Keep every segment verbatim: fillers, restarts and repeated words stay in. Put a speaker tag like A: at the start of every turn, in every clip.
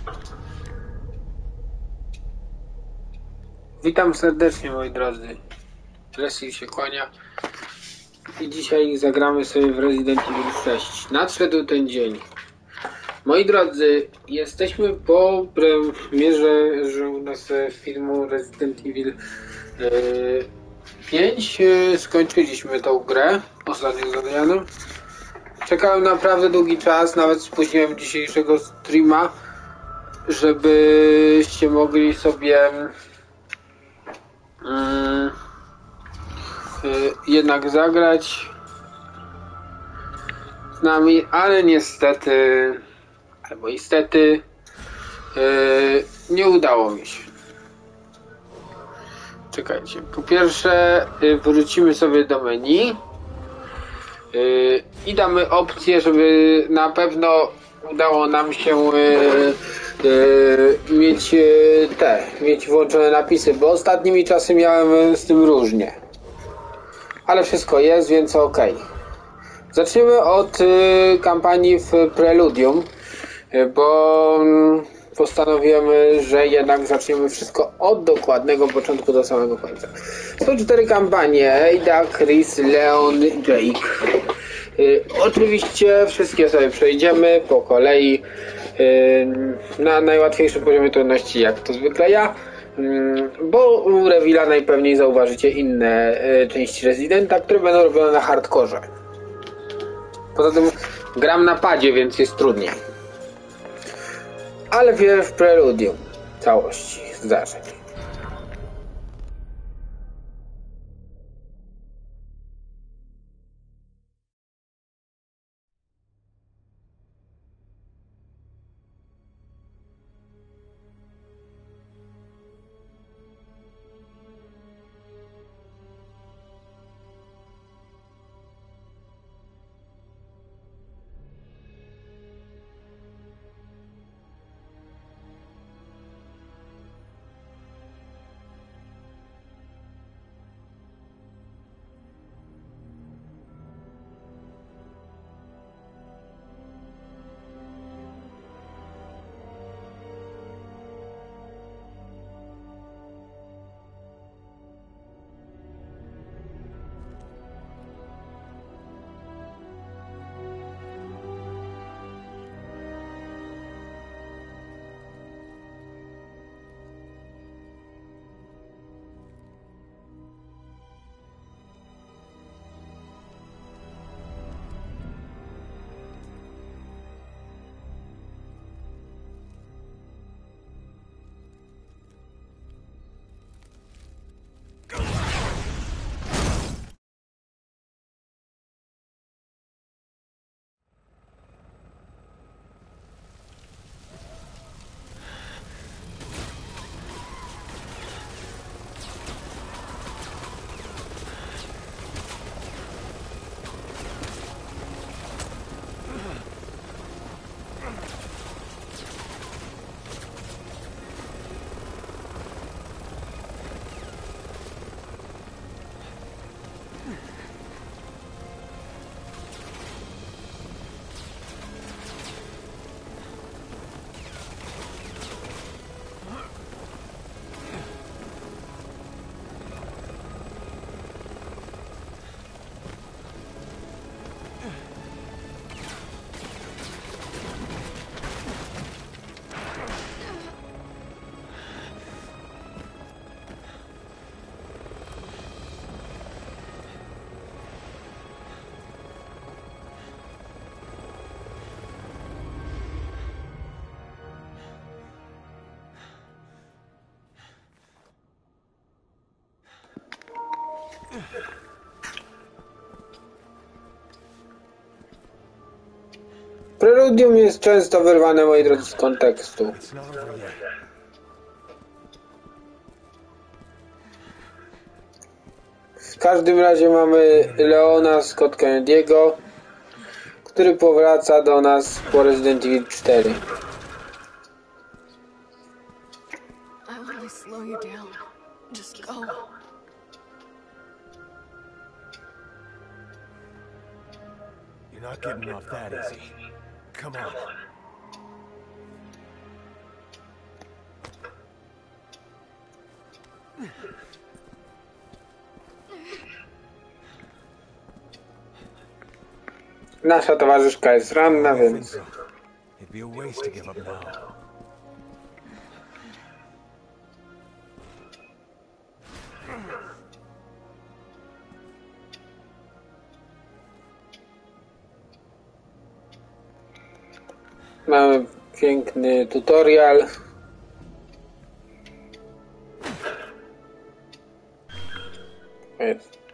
A: Witam serdecznie, moi drodzy. Leslie się kłania. I dzisiaj zagramy sobie w Resident Evil sześć. Nadszedł ten dzień. Moi drodzy, jesteśmy po premierze że u nas filmu Resident Evil pięć. Skończyliśmy tą grę ostatnio z Adrianem. Czekałem naprawdę długi czas, nawet spóźniłem dzisiejszego streama, żebyście mogli sobie mm, jednak zagrać z nami, ale niestety, albo niestety yy, nie udało mi się. Czekajcie, po pierwsze yy, wrócimy sobie do menu yy, i damy opcję, żeby na pewno udało nam się yy, yy, mieć yy, te, mieć włączone napisy, bo ostatnimi czasy miałem z tym różnie. Ale wszystko jest, więc ok. Zaczniemy od y, kampanii w Preludium, y, bo y, postanowimy, że jednak zaczniemy wszystko od dokładnego początku do samego końca. Są cztery kampanie: Ada, Chris, Leon, Jake. Y, oczywiście wszystkie sobie przejdziemy po kolei y, na najłatwiejszym poziomie trudności, jak to zwykle ja. Bo u Revila najpewniej zauważycie inne y, części Residenta, które będą robione na hardkorze. Poza tym gram na padzie, więc jest trudniej. Ale wpierw Preludium całości zdarzeń. Preludium jest często wyrwane, moi drodzy, z kontekstu. W każdym razie mamy Leona Scott Kennedy'ego, który powraca do nas po Resident Evil cztery.
B: You're not getting off that easy. Come on.
A: Nasza towarzyszka jest ranna, więc... Mamy piękny tutorial. Jest.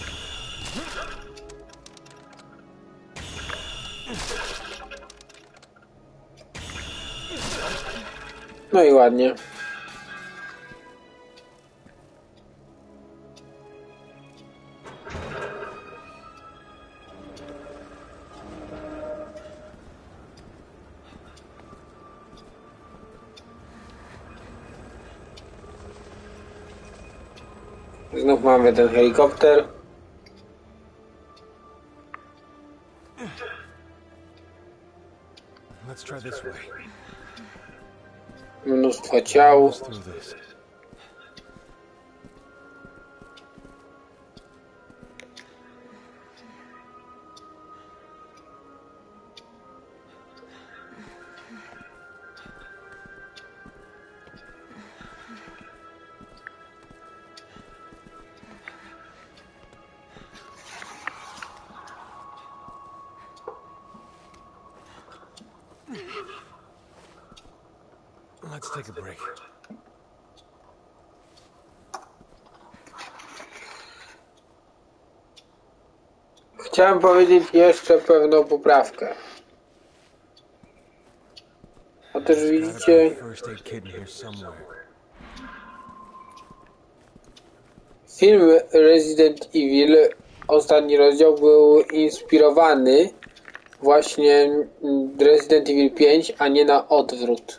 A: No i ładnie. Znów mamy ten helikopter.
B: Let's try this way.
A: Mnóstwo ciał.
B: Let's take a break.
A: Chciałem powiedzieć jeszcze pewną poprawkę. Otóż widzicie, film Resident Evil, ostatni rozdział, był inspirowany właśnie Resident Evil pięć, a nie na odwrót.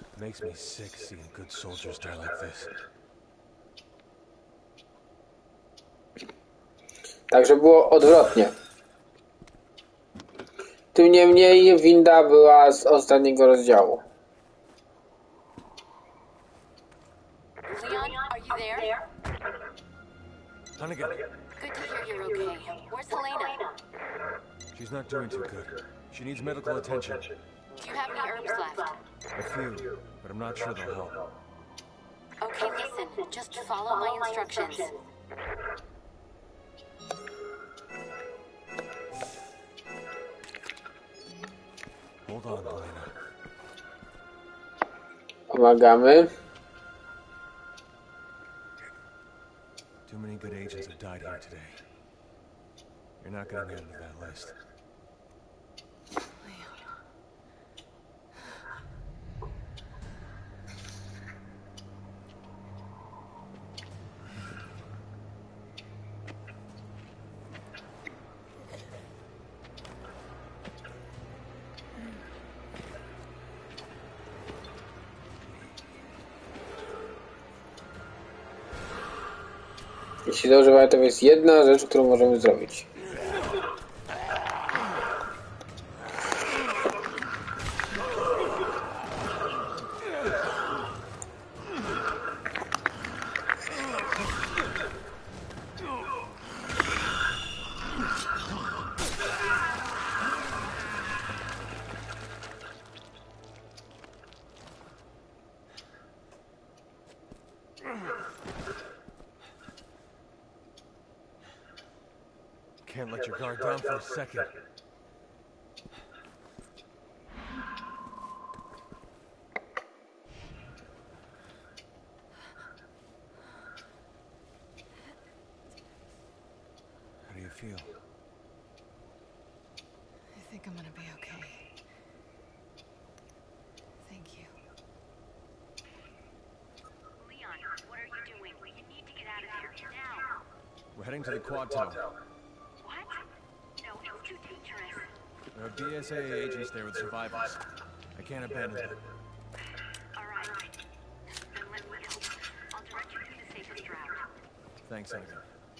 A: Także było odwrotnie. Tym niemniej winda była z ostatniego rozdziału.
C: Leon, are you there?
B: Hunnigan.
C: Good to hear you're okay. Where's Helena?
B: She's not doing too good. She needs medical attention.
C: Do you have any herbs left?
B: A few, but I'm not sure they'll help.
C: Okay, listen. Just follow my instructions.
B: Hold on, Helena.
A: Pomagamy.
B: Too many good agents have died here today. You're not gonna get into that list.
A: Jeśli dobrze pamiętam, to jest jedna rzecz, którą możemy zrobić.
B: Can't let your guard down for a second. How do you feel?
D: I think I'm gonna be okay. Thank you.
C: Leon, what are you doing? You need to get out of here now.
B: We're heading to the quad tower.
C: What? No, it's too dangerous.
B: There are B S A A agents there with survivors. I can't abandon them.
C: All right. Then let me help. I'll direct you to the safest route.
B: Thanks, Hunnigan.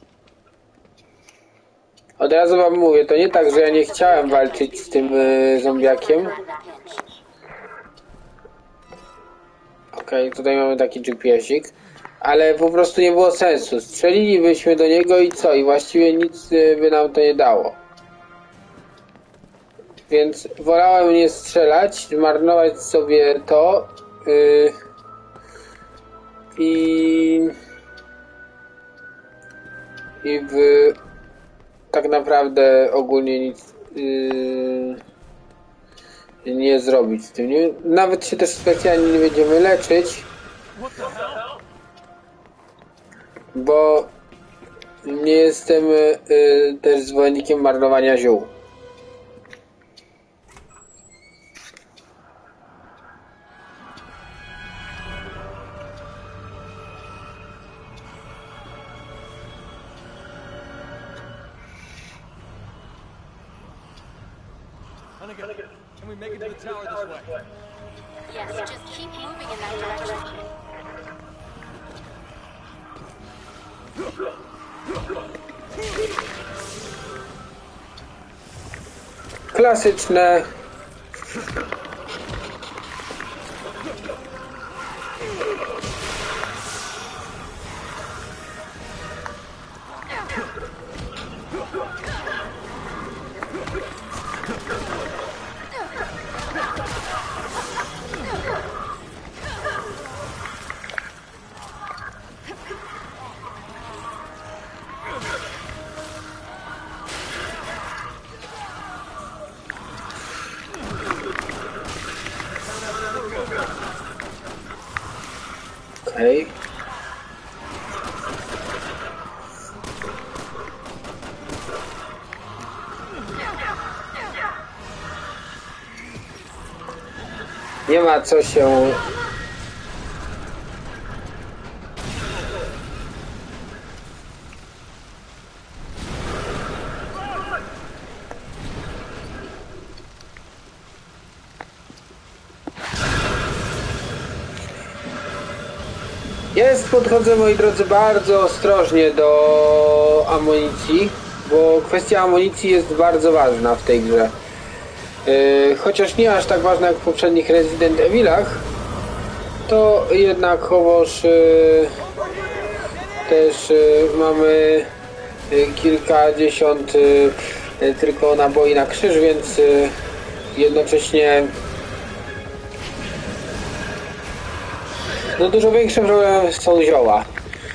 A: Od razu wam mówię, to nie tak, że ja nie chciałem walczyć z tym y, zombiakiem. Okej, okay, tutaj mamy taki G P S-ik. ale po prostu nie było sensu. Strzelilibyśmy do niego i co? I właściwie nic y, by nam to nie dało. Więc wolałem nie strzelać, marnować sobie to yy, i i w tak naprawdę ogólnie nic yy, nie zrobić z tym. Nie, nawet się też specjalnie nie będziemy leczyć, bo nie jestem yy, też zwolennikiem marnowania ziół.
B: Can we make it to the tower this way?
C: Yes, just keep moving in that direction.
A: Klasyczne. Okej. Nie ma co się Jest, podchodzę, moi drodzy, bardzo ostrożnie do amunicji, bo kwestia amunicji jest bardzo ważna w tej grze. Yy, chociaż nie aż tak ważna jak w poprzednich Resident Evilach, to jednakowoż yy, też yy, mamy yy, kilkadziesiąt yy, tylko naboi na krzyż, więc yy, jednocześnie no dużo większym problemem są zioła.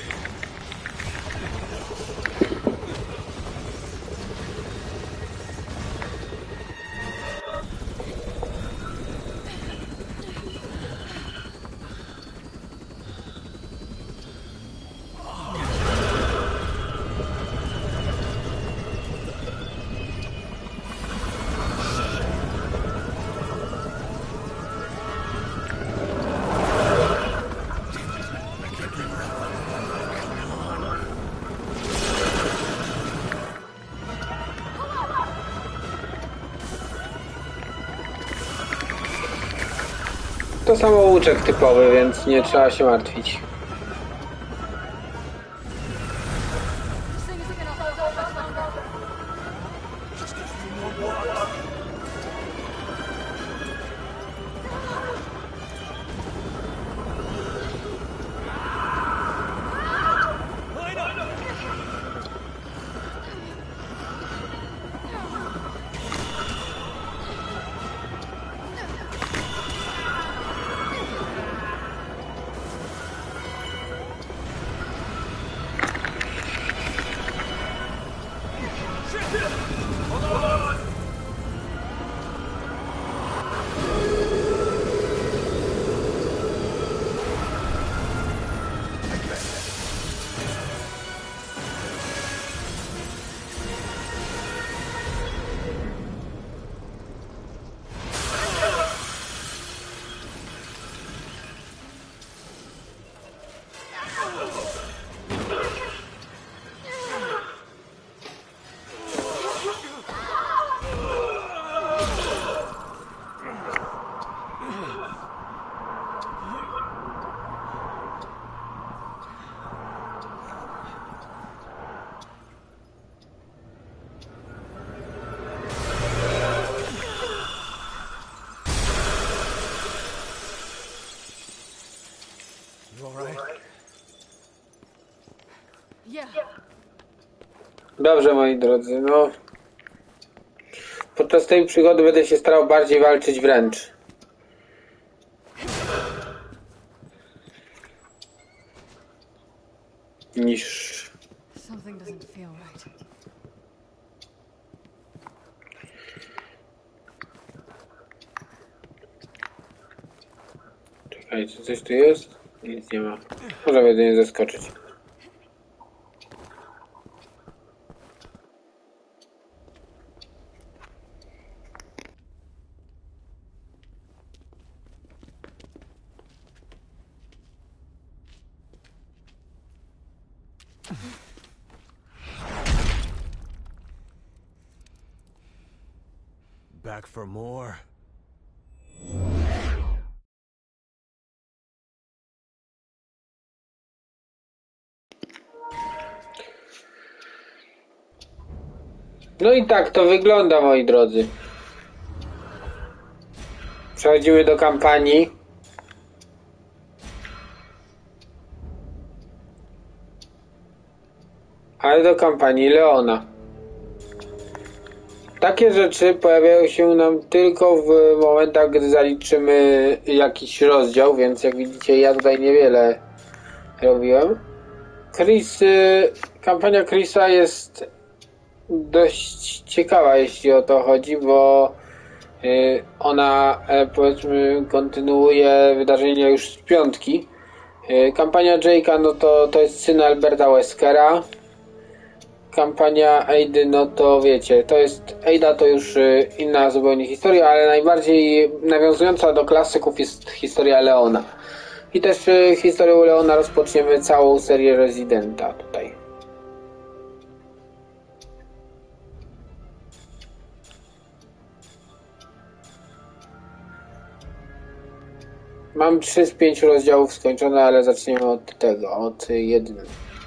A: To samouczek typowy, więc nie trzeba się martwić.
D: Yeah.
A: Dobrze, moi drodzy, no. Podczas tej przygody będę się starał bardziej walczyć wręcz. Niż...
D: Something doesn't feel right.
A: Czekaj, czy coś tu jest? Nic nie ma. Może będę nie zaskoczyć.
B: Back for more?
A: No i tak to wygląda, moi drodzy. Przechodzimy do kampanii. Ale do kampanii Leona. Takie rzeczy pojawiają się nam tylko w momentach, gdy zaliczymy jakiś rozdział, więc jak widzicie, ja tutaj niewiele robiłem. Chris, kampania Chrisa jest dość ciekawa, jeśli o to chodzi, bo ona, powiedzmy, kontynuuje wydarzenia już z piątki. Kampania Jake'a, no to, to jest syn Alberta Weskera. Kampania Aidy, no to wiecie, to jest Aida to już inna zupełnie historia, ale najbardziej nawiązująca do klasyków jest historia Leona. I też historią Leona rozpoczniemy całą serię Residenta tutaj. Mam trzy z pięciu rozdziałów skończone, ale zaczniemy od tego, od jednym.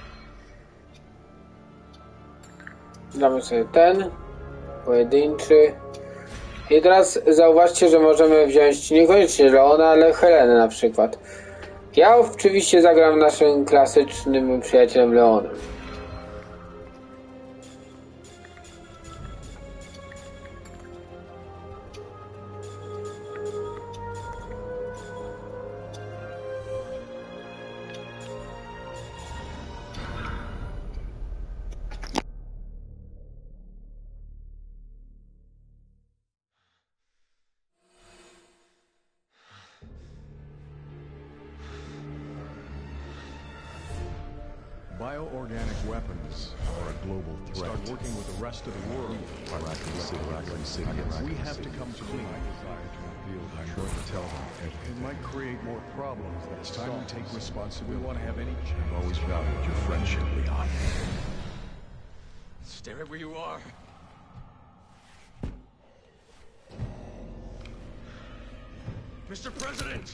A: Damy sobie ten, pojedynczy. I teraz zauważcie, że możemy wziąć niekoniecznie Leona, ale Helenę na przykład. Ja oczywiście zagram naszym klasycznym przyjacielem Leonem.
E: Bioorganic weapons are a global threat. Start working with the rest of the world. We have to come to my desire to reveal I'm going to tell them. It might create more problems than it's time we take responsibility. We want to have any chance. I've always valued your friendship, Leon.
B: Stay right where you are. Mister President!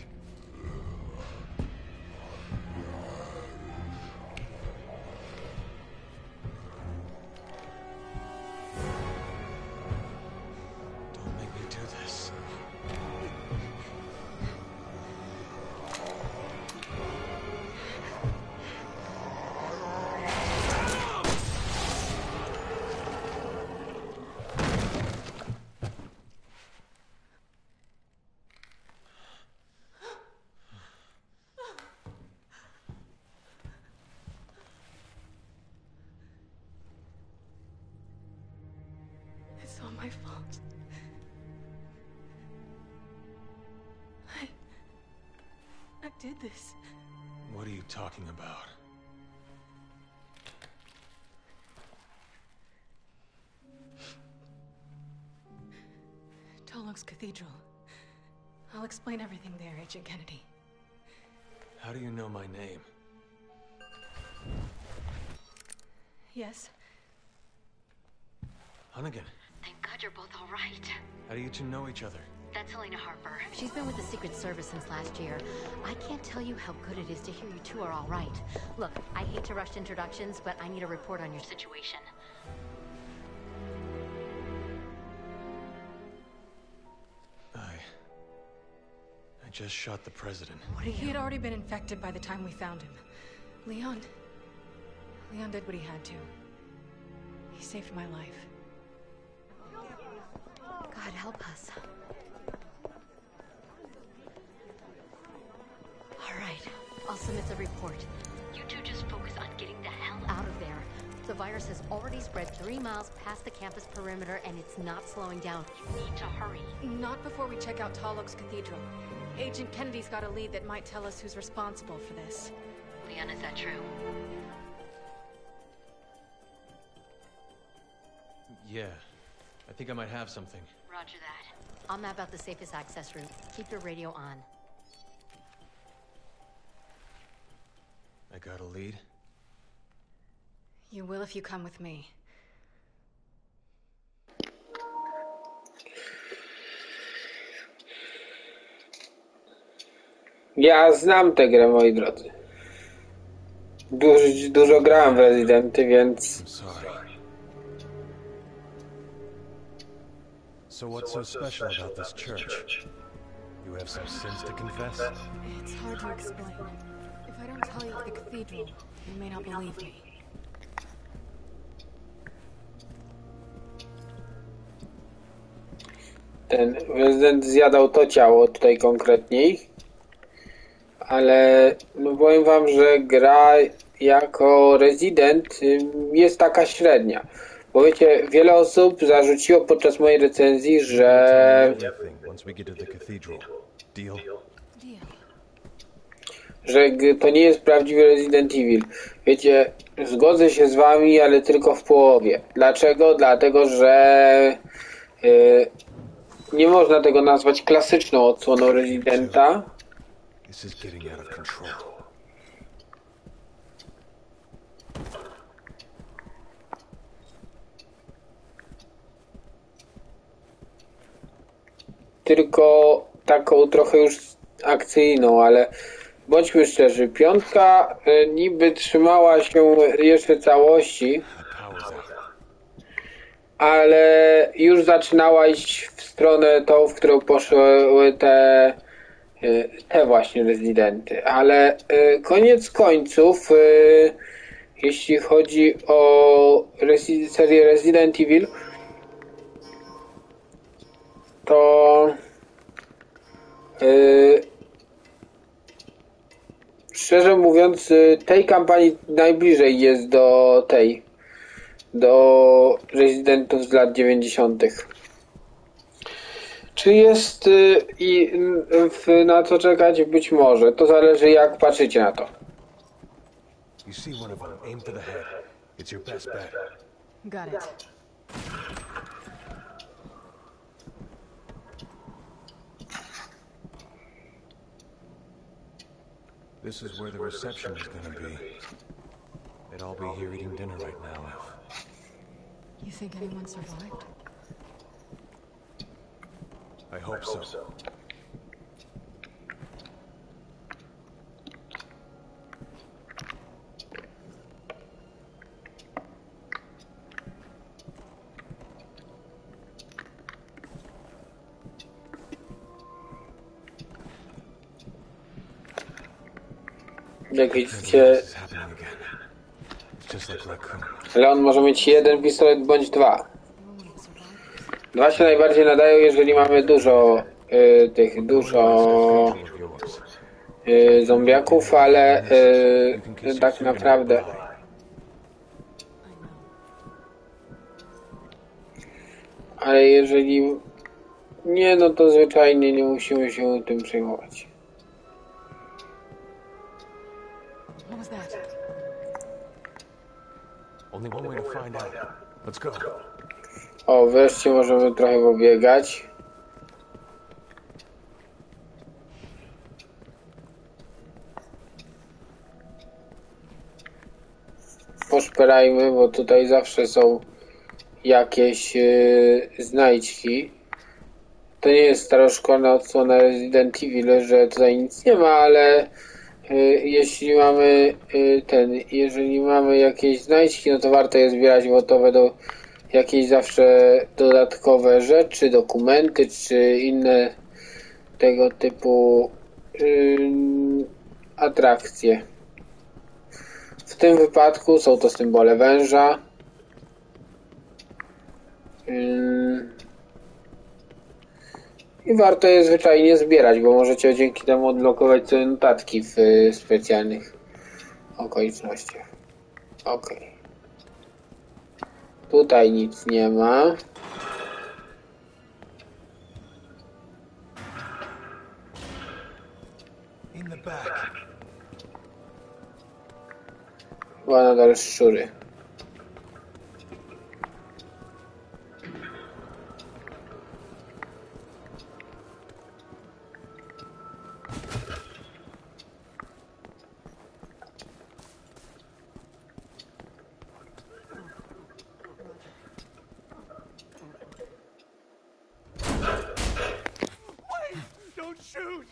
B: Don't make me do this.
D: It's all my fault. I... I did this.
B: What are you talking about?
D: Tolok's Cathedral. I'll explain everything there, Agent Kennedy.
B: How do you know my name?
D: Yes?
B: Hunnigan,
C: Thank God you're both all right.
B: how do you two know each other?
C: That's Helena Harper. She's been with the Secret Service since last year. I can't tell you how good it is to hear you two are all right. Look, I hate to rush introductions, but I need a report on your situation.
B: I... I just shot the president.
D: What are you? He had already been infected by the time we found him. Leon. Leon did what he had to. He saved my life.
C: God help us. All right, I'll submit the report. You two just focus on getting the hell out of there. The virus has already spread three miles past the campus perimeter, and it's not slowing down. You need to hurry.
D: Not before we check out Tall Oaks Cathedral. Agent Kennedy's got a lead that might tell us who's responsible for this.
C: Leon, is that true?
B: Yeah. I think I might have something.
C: Roger that. I'll map out the safest access route. Keep your radio on.
B: I got a lead?
D: You will if you come with me.
A: Ja znam tę grę, moi drodzy. Dużo, dużo grałem w Residenty, więc...
B: I'm sorry. So what's so special about this church? You have some sins to confess?
D: It's hard to explain. If I don't tell you of the cathedral, you may not believe me.
A: Ten rezydent zjadał to ciało tutaj konkretniej. Ale no powiem wam, że gra jako rezydent jest taka średnia. Bo wiecie, wiele osób zarzuciło podczas mojej recenzji, że że to nie jest prawdziwy Resident Evil. Wiecie, zgodzę się z wami, ale tylko w połowie. Dlaczego? Dlatego, że yy, nie można tego nazwać klasyczną odsłoną Residenta.
B: This is getting out of control.
A: Tylko taką trochę już akcyjną, ale bądźmy szczerzy, piątka y, niby trzymała się jeszcze całości, ale już zaczynała iść w stronę tą, w którą poszły te te właśnie Residenty, ale y, koniec końców, y, jeśli chodzi o resi serię Resident Evil, to y, szczerze mówiąc, y, tej kampanii najbliżej jest do tej, do Residentów z lat dziewięćdziesiątych. Czy jest y, i y, na co czekać? Być może. To zależy, jak patrzycie na to.
B: You see one of them, aim for the head. It's your best bet.
D: Got it.
B: This is where the reception is gonna be. They'd all be here eating dinner right now.
D: You think anyone survived?
B: I hope so.
A: Jak widzicie, Leon może mieć jeden pistolet bądź dwa. Dwa się najbardziej nadają, jeżeli mamy dużo y, tych, dużo y, zombiaków, ale y, tak naprawdę ale jeżeli nie, no to zwyczajnie nie musimy się tym przejmować. O, wreszcie możemy trochę pobiegać. Poszperajmy, bo tutaj zawsze są jakieś yy, znajdźki. To nie jest staroszkolna odsłona Resident Evil, że tutaj nic nie ma, ale yy, jeśli mamy yy, ten, jeżeli mamy jakieś znajdźki, no to warto je zbierać gotowe do jakieś zawsze dodatkowe rzeczy, dokumenty czy inne tego typu yy, atrakcje. W tym wypadku są to symbole węża. Yy. I warto je zwyczajnie zbierać, bo możecie dzięki temu odblokować sobie notatki w y, specjalnych okolicznościach. Ok. Tutaj nic nie ma.
B: In the back.
A: Chyba nadal szczury.
E: Don't shoot!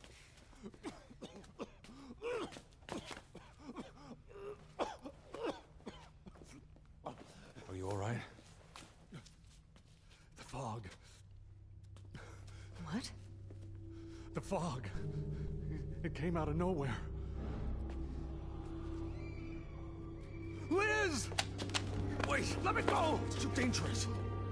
B: Are you all right?
E: The fog.
D: What?
E: The fog. It came out of nowhere. Liz! Wait, let me go!
B: It's too dangerous.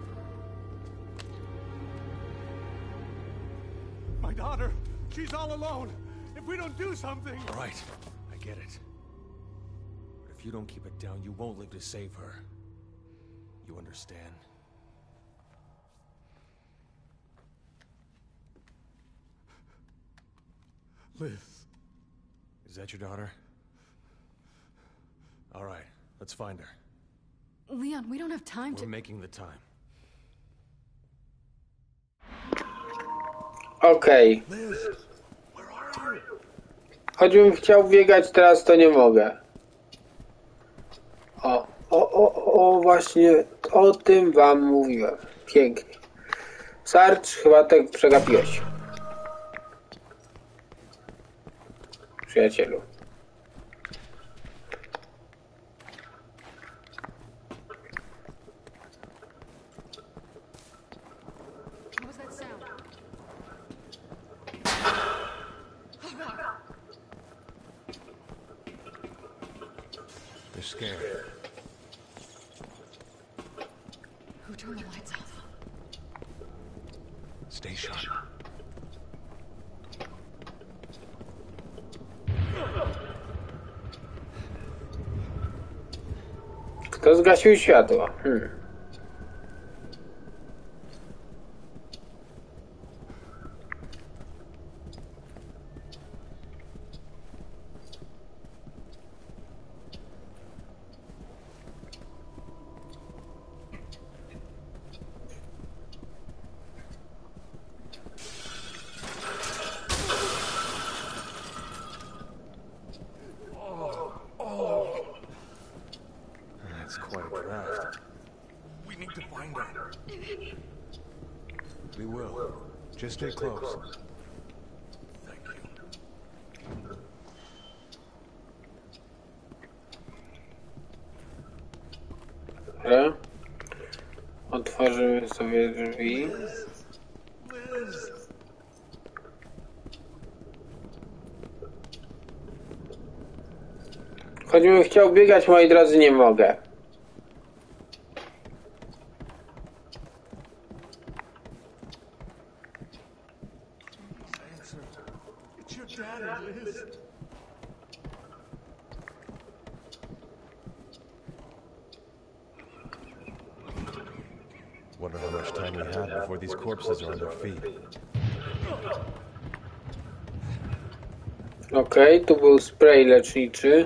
E: My daughter, she's all alone. If we don't do something...
B: All right, I get it. But if you don't keep it down, you won't live to save her. You understand?
E: Liz.
B: Is that your daughter? All right, let's find her.
D: Leon, we don't have time
B: We're
D: to...
B: making the time.
A: Okej.
E: Liz, where are you?
A: Choćbym chciał biegać teraz, to nie mogę. O, o, o, o, właśnie o tym wam mówiłem. Pięknie. Sarge, chyba tak przegapiłeś. Przyjacielu.
D: What was that sound?
B: They're scared.
D: Who turned the lights off?
B: Stay sharp.
A: Kto zgasił światło? Hmm.
B: That's quite a draft.
E: We need to find her.
B: We will. Just stay close.
E: Thank you.
A: Dobra. Otworzymy sobie drzwi.
E: Liz!
A: Choćbym chciał biegać, moi drodzy, nie mogę.
E: Answer. It's your daddy, Liz.
B: Wonder how much time we have before these corpses are on their feet.
A: Okej, tu był spray leczniczy.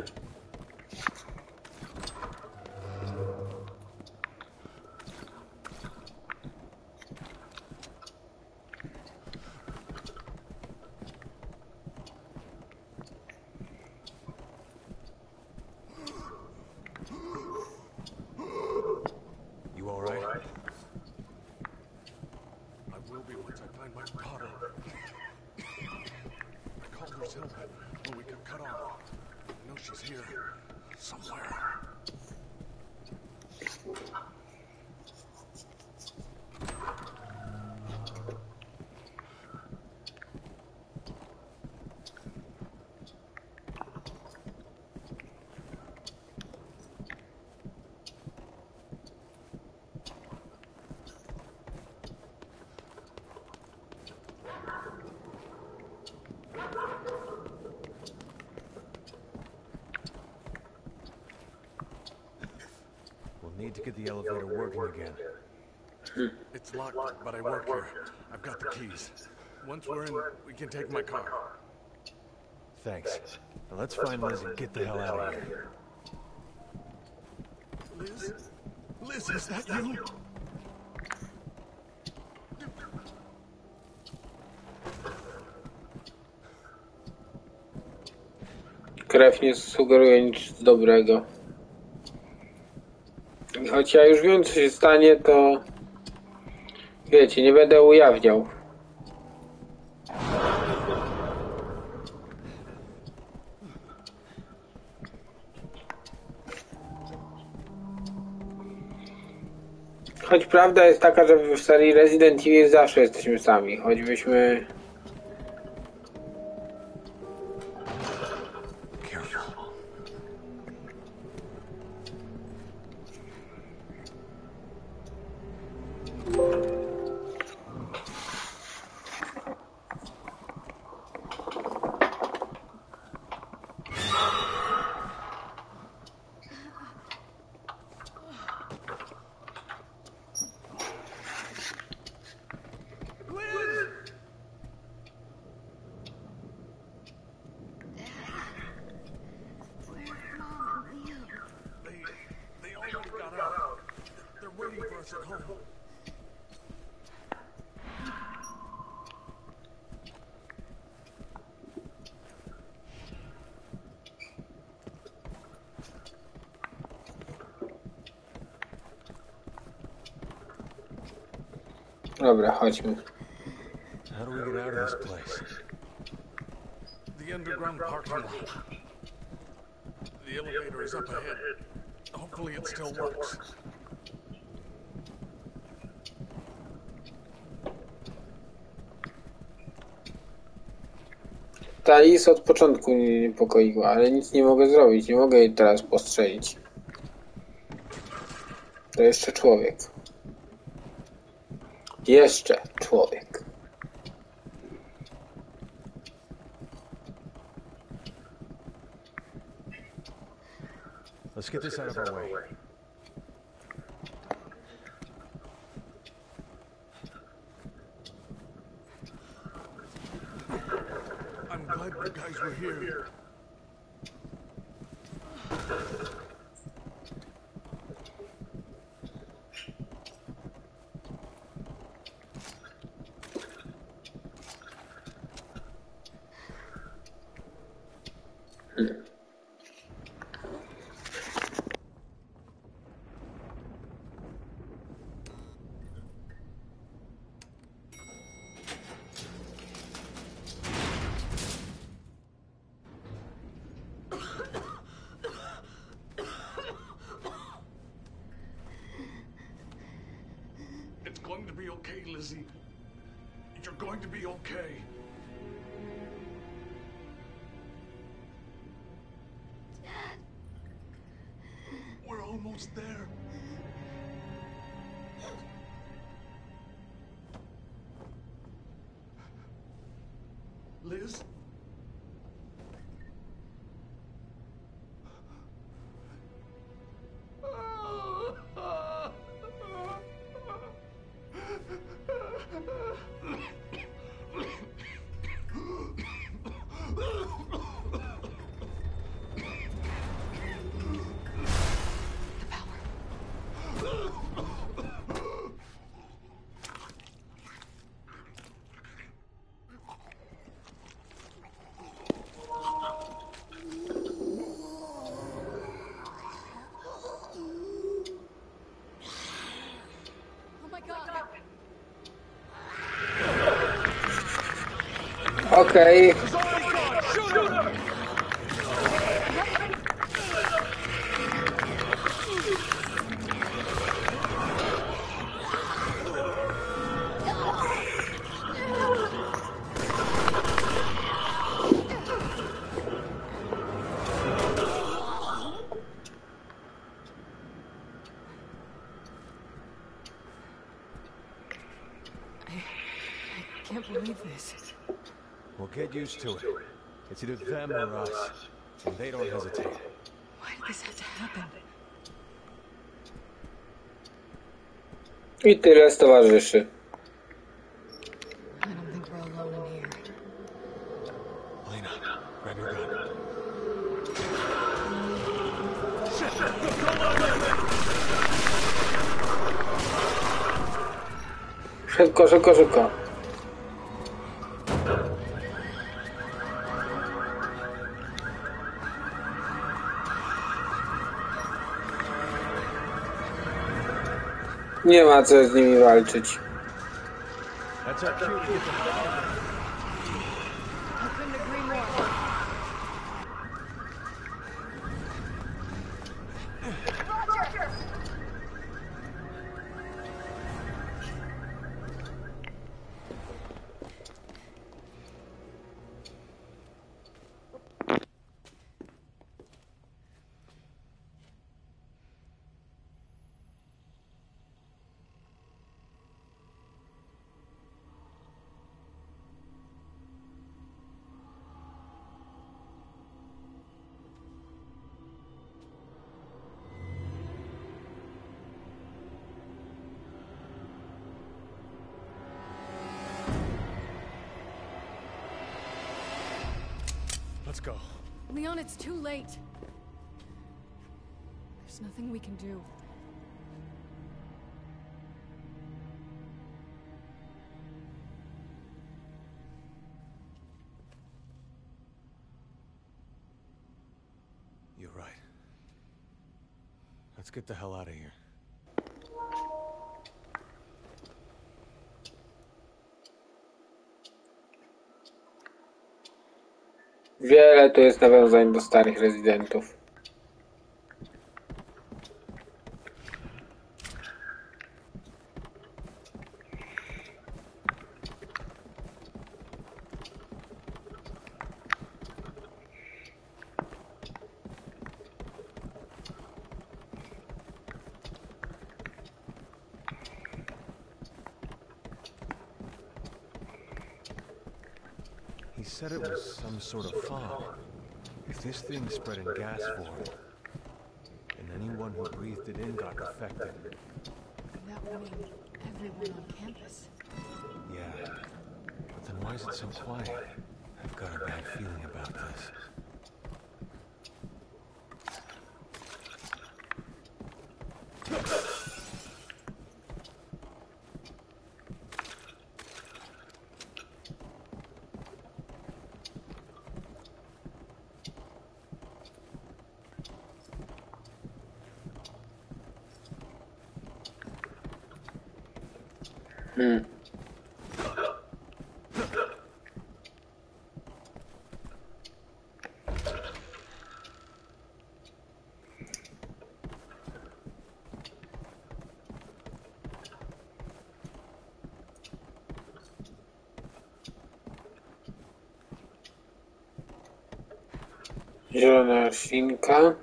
B: You all right?
E: I will be once I find my daughter. I called her Silva, but we got cut off. I know she's here.
B: need to get the elevator working again. It's locked, but I work here. I've got the keys. Once we're in, we can take my car. Thanks. Now let's find Liz and get the hell out of here. Liz? Liz, is that you?
A: Krew nie sugeruje nic dobrego. I choć ja już wiem, co się stanie, to wiecie, nie będę ujawniał. Choć prawda jest taka, że w serii Resident Evil zawsze jesteśmy sami, choćbyśmy... Dobra, chodźmy.
B: How do we get out of this place? The underground parking lot. The elevator is up ahead. Hopefully it still works.
A: Ta Liz od początku mnie niepokoiła, ale nic nie mogę zrobić. Nie mogę jej teraz postrzelić. To jeszcze człowiek. Jeszcze człowiek.
B: Let's get this out of our way. I'm glad you guys were here. It's going to be okay, Lizzie. You're going to be okay.
C: Dad.
B: We're almost there. Liz?
A: Okej. Okay.
D: I can't believe this.
B: We'll get used to it. It's either them or us, and they don't hesitate.
D: Why did this have to happen?
A: I tyle z towarzyszy.
D: I don't think we're alone in here.
B: Elena, grab your gun.
A: Szybko, szybko, szybko. Nie ma co z nimi walczyć.
B: That's our cue to get the hell out of here.
D: I couldn't agree more.
B: Let's go.
D: Leon, it's too late. There's nothing we can do.
B: You're right. Let's get the hell out of here.
A: Wiele tu jest nawiązań do starych rezydentów.
B: He said it was some sort of fog. If this thing spread in gas form, and anyone who breathed it in got infected.
D: That would mean everyone on campus.
B: Yeah. But then why is it so quiet? I've got a bad feeling about this.
A: Hmm. Zielona świnka.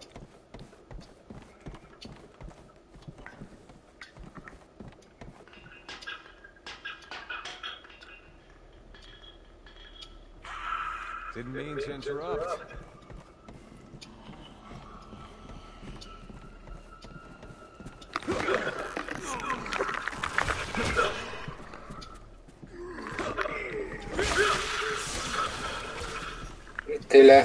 B: Didn't mean to interrupt.
A: I tyle.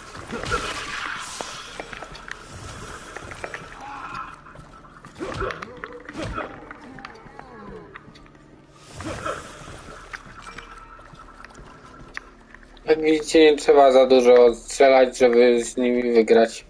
A: Jak widzicie, nie trzeba za dużo strzelać, żeby z nimi wygrać.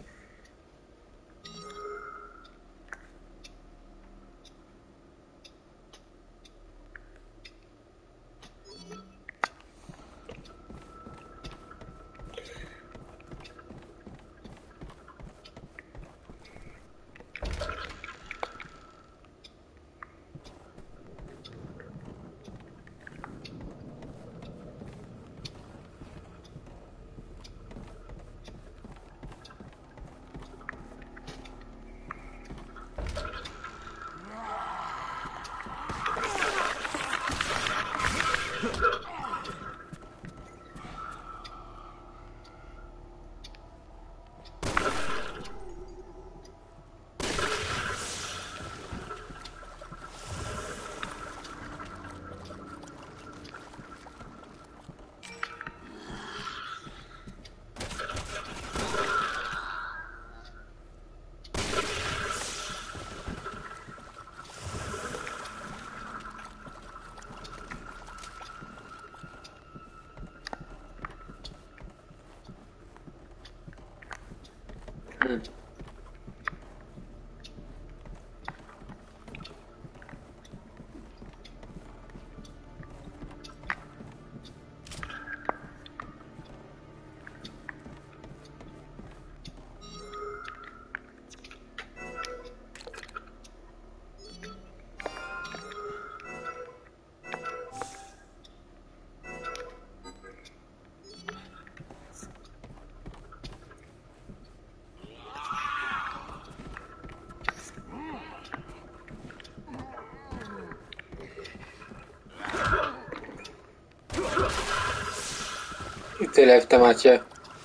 A: tyle w temacie.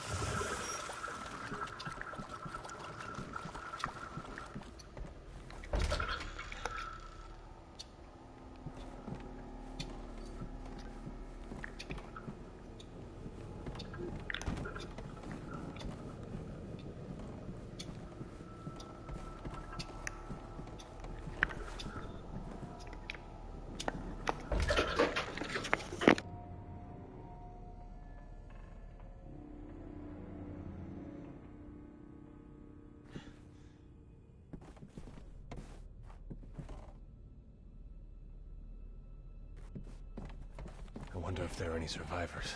B: I wonder if there are any survivors.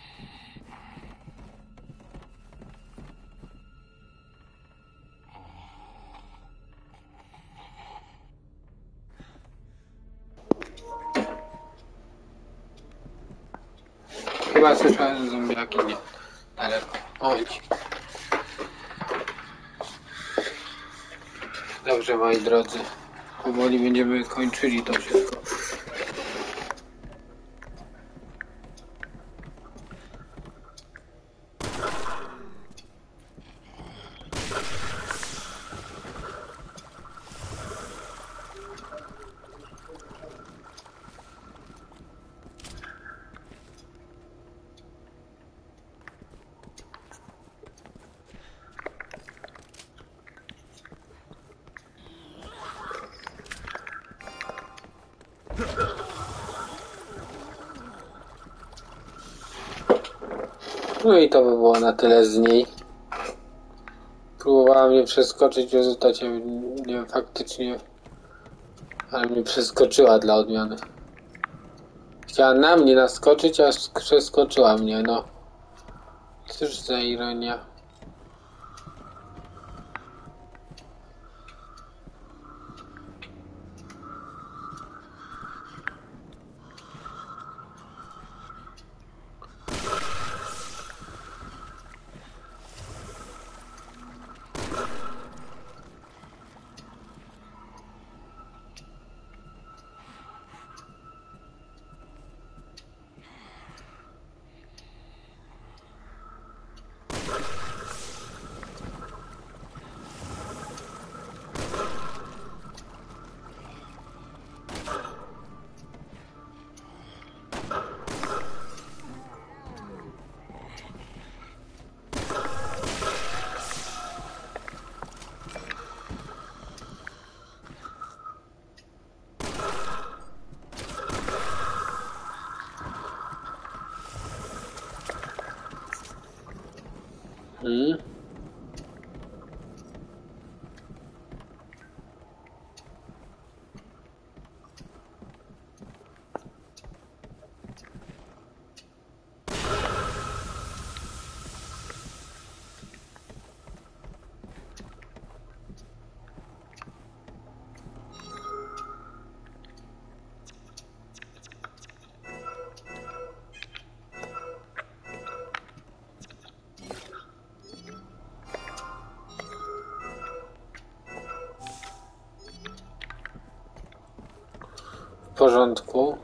A: Chyba słyszałem zombiaki, nie. Daleko. Chodź. Dobrze, moi drodzy. Powoli będziemy kończyli to wszystko. No i to by było na tyle z niej. Próbowała mnie przeskoczyć, w rezultacie nie faktycznie, ale mnie przeskoczyła dla odmiany. Chciała na mnie naskoczyć, a przeskoczyła mnie, no. Cóż za ironia. Hmm? W porządku.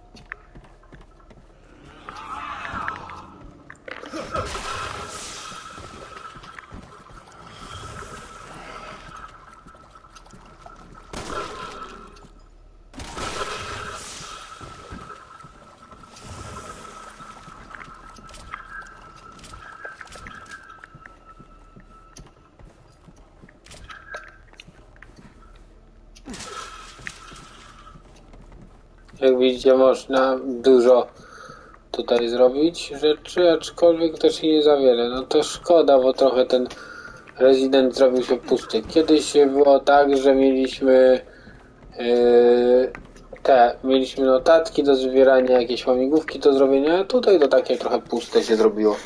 A: Jak widzicie, można dużo tutaj zrobić rzeczy, aczkolwiek też i nie za wiele. No to szkoda, bo trochę ten Resident zrobił się pusty. Kiedyś było tak, że mieliśmy yy, te, mieliśmy notatki do zbierania, jakieś łamigłówki do zrobienia, a tutaj to takie trochę puste się zrobiło.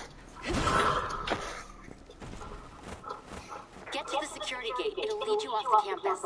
C: Get to the security gate. It'll lead you off the campus.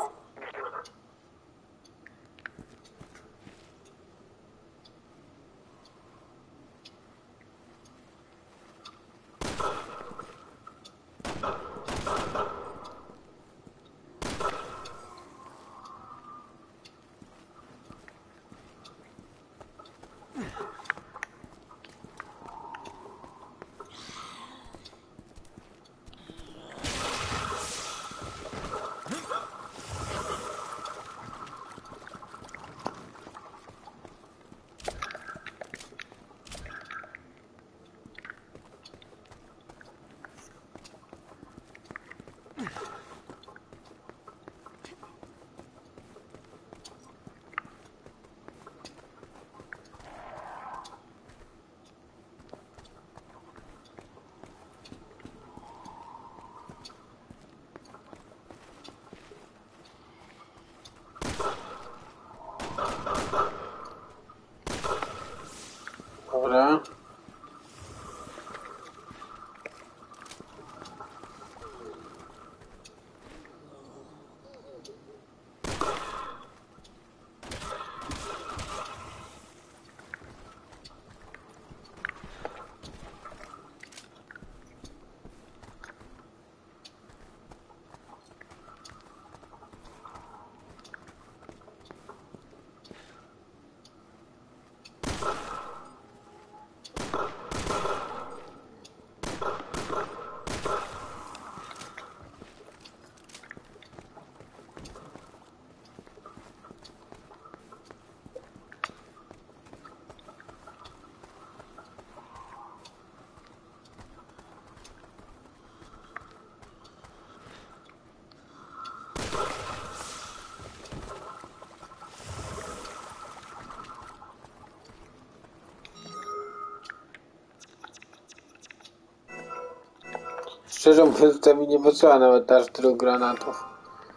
A: Szczerze mówiąc, to mi nie potrzeba nawet aż tylu granatów.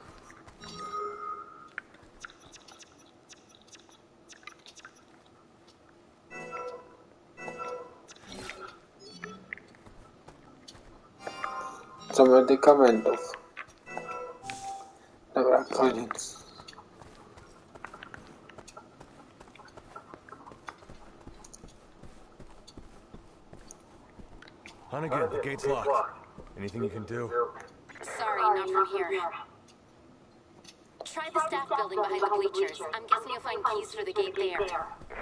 A: Co medykamentów. Dobra, koniec.
B: Hunnigan, the gate's locked. Anything you can do?
C: Sorry, not from here. Try the staff building behind the bleachers. I'm guessing you'll find keys for the gate there.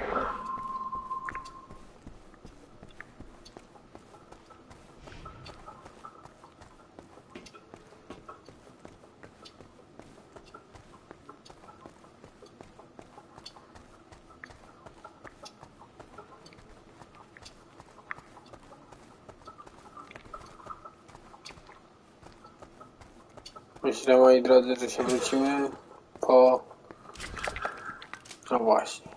A: Myślę, moi drodzy, że się wrócimy po... No właśnie.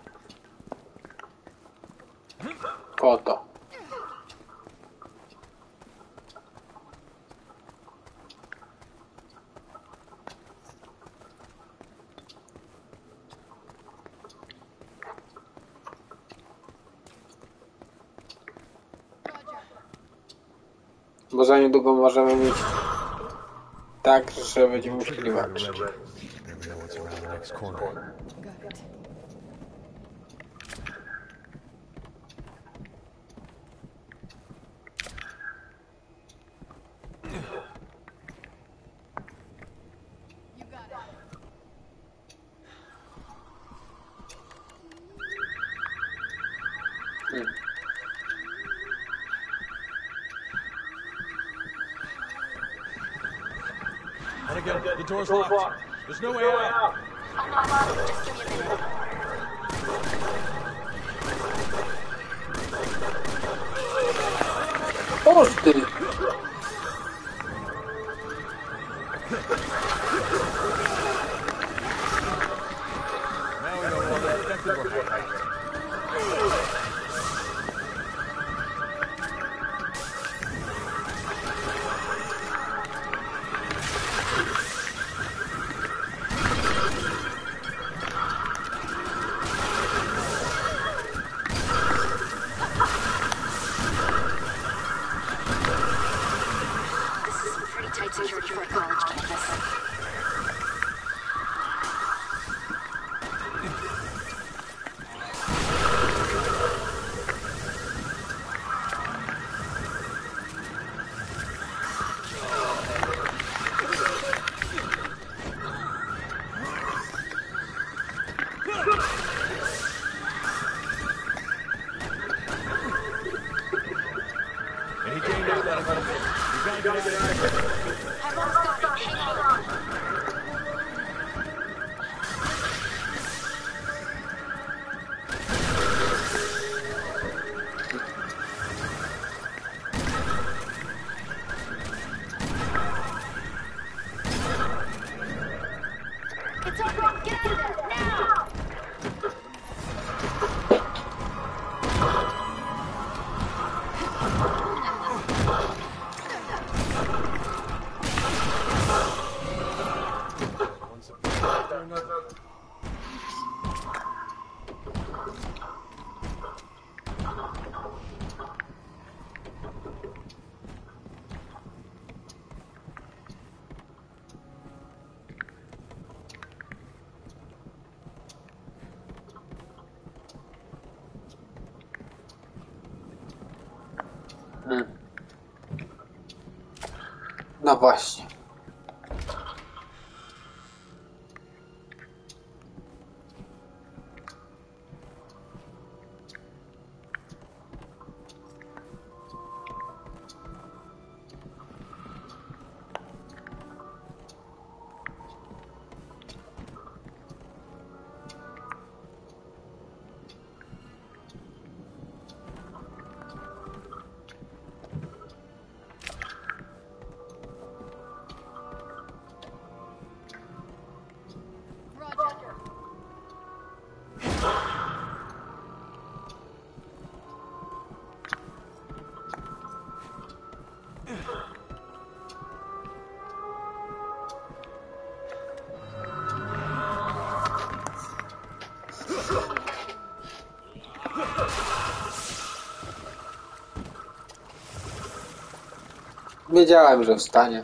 A: Po to. Bo za niedługo możemy mieć tak, że będziemy musieli walczyć.
B: Never know what's around the next corner.
D: Got it. You got it.
A: Hmm.
B: Hunnigan, the door's locked. There's no way out.
C: Just give me a minute.
A: O ty!
B: Now we know all the detective we're hiding.
C: This is some pretty tight security for a college campus.
B: Any danger of that, Hunnigan? You gotta get it out of here.
C: I've almost got it. Hang on. It's open. Get out of there now.
B: One surprise after another.
A: Hmm. No właśnie. Wiedziałem, że wstanie.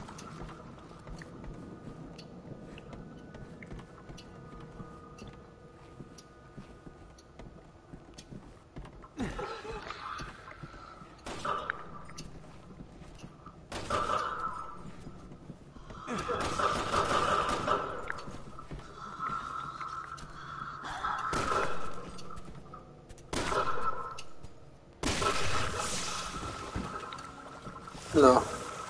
A: No.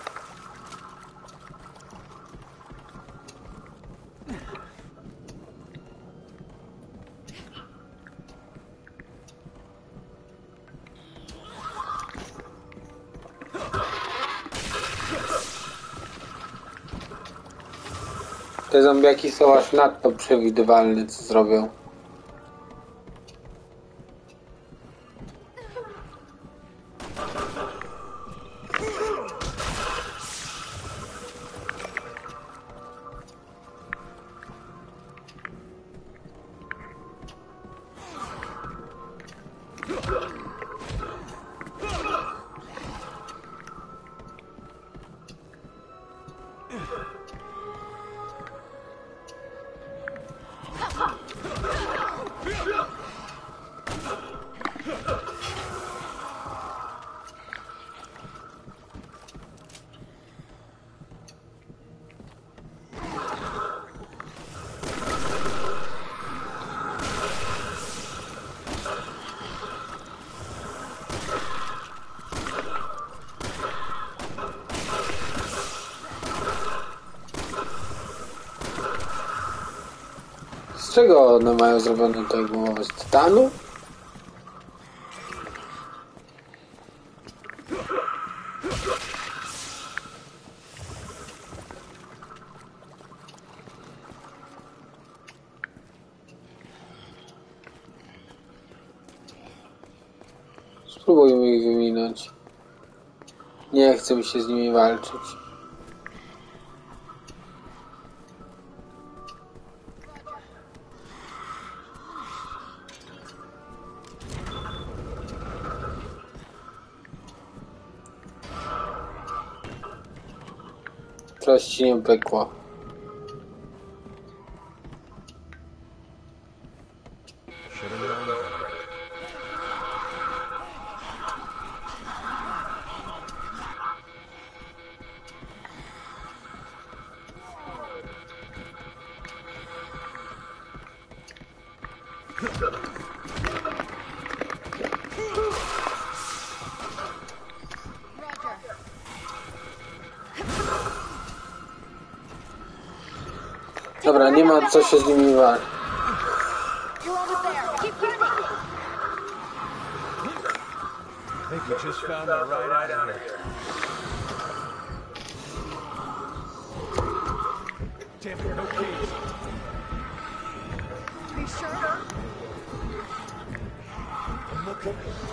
A: Te zombiaki są aż nadto przewidywalne, co zrobią. Z czego one mają zrobione te głowy? Z tytanu? Spróbujmy ich wyminąć. Nie chcę mi się z nimi walczyć. Coś ci nie pykło. Dobra, nie ma co się z nimi walczyć.
B: I think we just found our ride out of here. Damn it, no keys.
D: Are you sure?
B: I'm looking.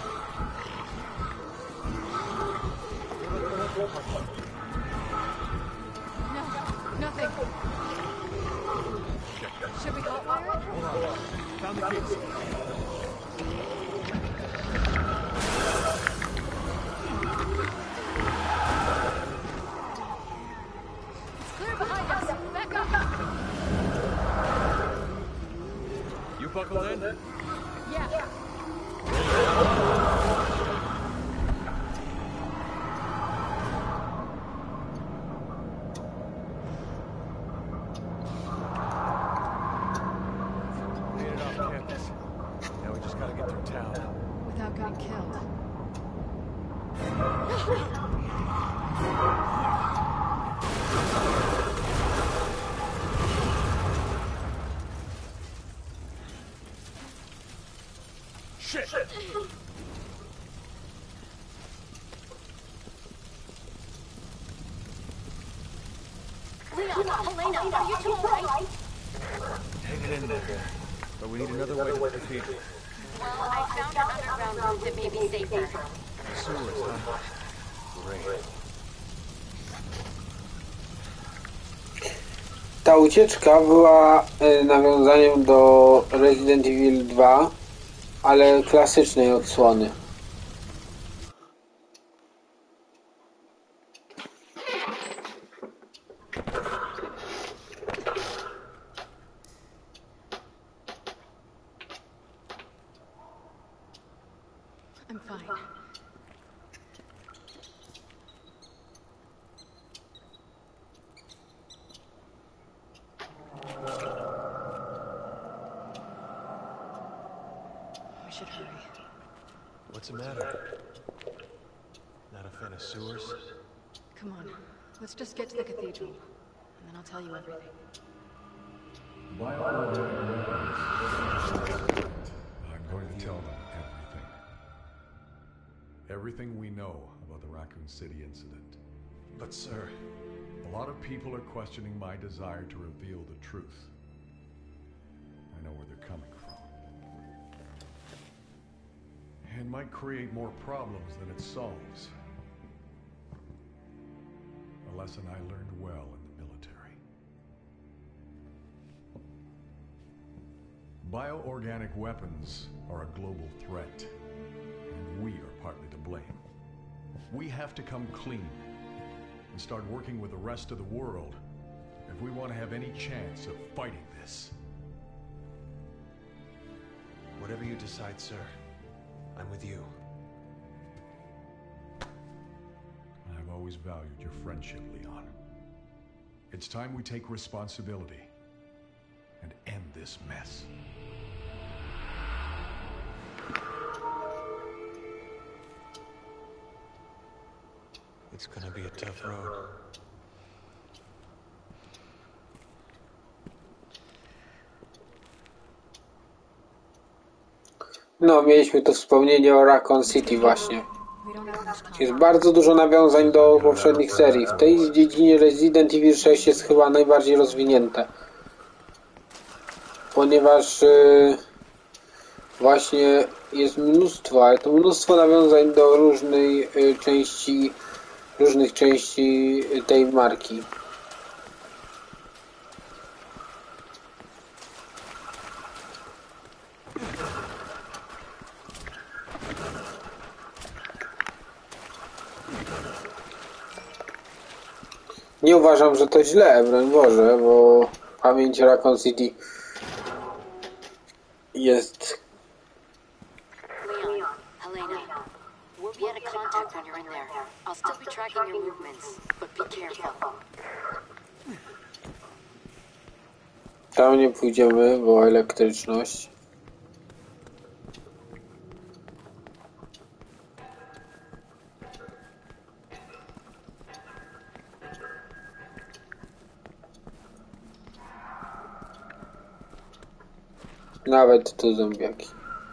D: No, nothing. Should we hotwire it?
B: Hold on. Found the keys.
D: Clear behind us. Back up.
B: You buckled in?
D: Yeah.
B: Made it off campus. Now we just gotta get through town.
D: Without getting killed.
B: Shit!
C: Leon, Helena, are you two alright?
B: Hanging in there. But we need another way to the cathedral.
C: Well, I found an underground route that may be safer.
B: Sewers, huh? Great.
A: Ta ucieczka była y, nawiązaniem do Resident Evil dwa, ale klasycznej odsłony.
D: We should hurry.
B: What's the matter? Not a fan of sewers?
D: Come on. Let's just get to the cathedral, and then I'll tell you everything.
E: I'm going to tell them everything. Everything we know about the Raccoon City incident.
B: But sir...
E: A lot of people are questioning my desire to reveal the truth. I know where they're coming from. It might create more problems than it solves. A lesson I learned well in the military. Bioorganic weapons are a global threat, and we are partly to blame. We have to come clean and start working with the rest of the world if we want to have any chance of fighting this.
B: Whatever you decide, sir, I'm with you.
E: I've always valued your friendship, Leon. It's time we take responsibility and end this mess.
B: It's gonna be a tough road.
A: No, mieliśmy tu wspomnienie o Raccoon City właśnie.
D: We don't have much time.
A: Jest bardzo dużo nawiązań do poprzednich serii. W tej dziedzinie Resident Evil sześć jest chyba najbardziej rozwinięte. Ponieważ yy, właśnie jest mnóstwo, ale to mnóstwo nawiązań do różnej yy, części, różnych części tej marki. Nie uważam, że to źle, broń Boże, bo pamięć Raccoon City jest...
C: Leon, Helena, we'll be out of contact when you're in there. I'll still be tracking your movements, but be careful.
A: Tam nie pójdziemy, bo elektryczność. Nawet tu zombiaki.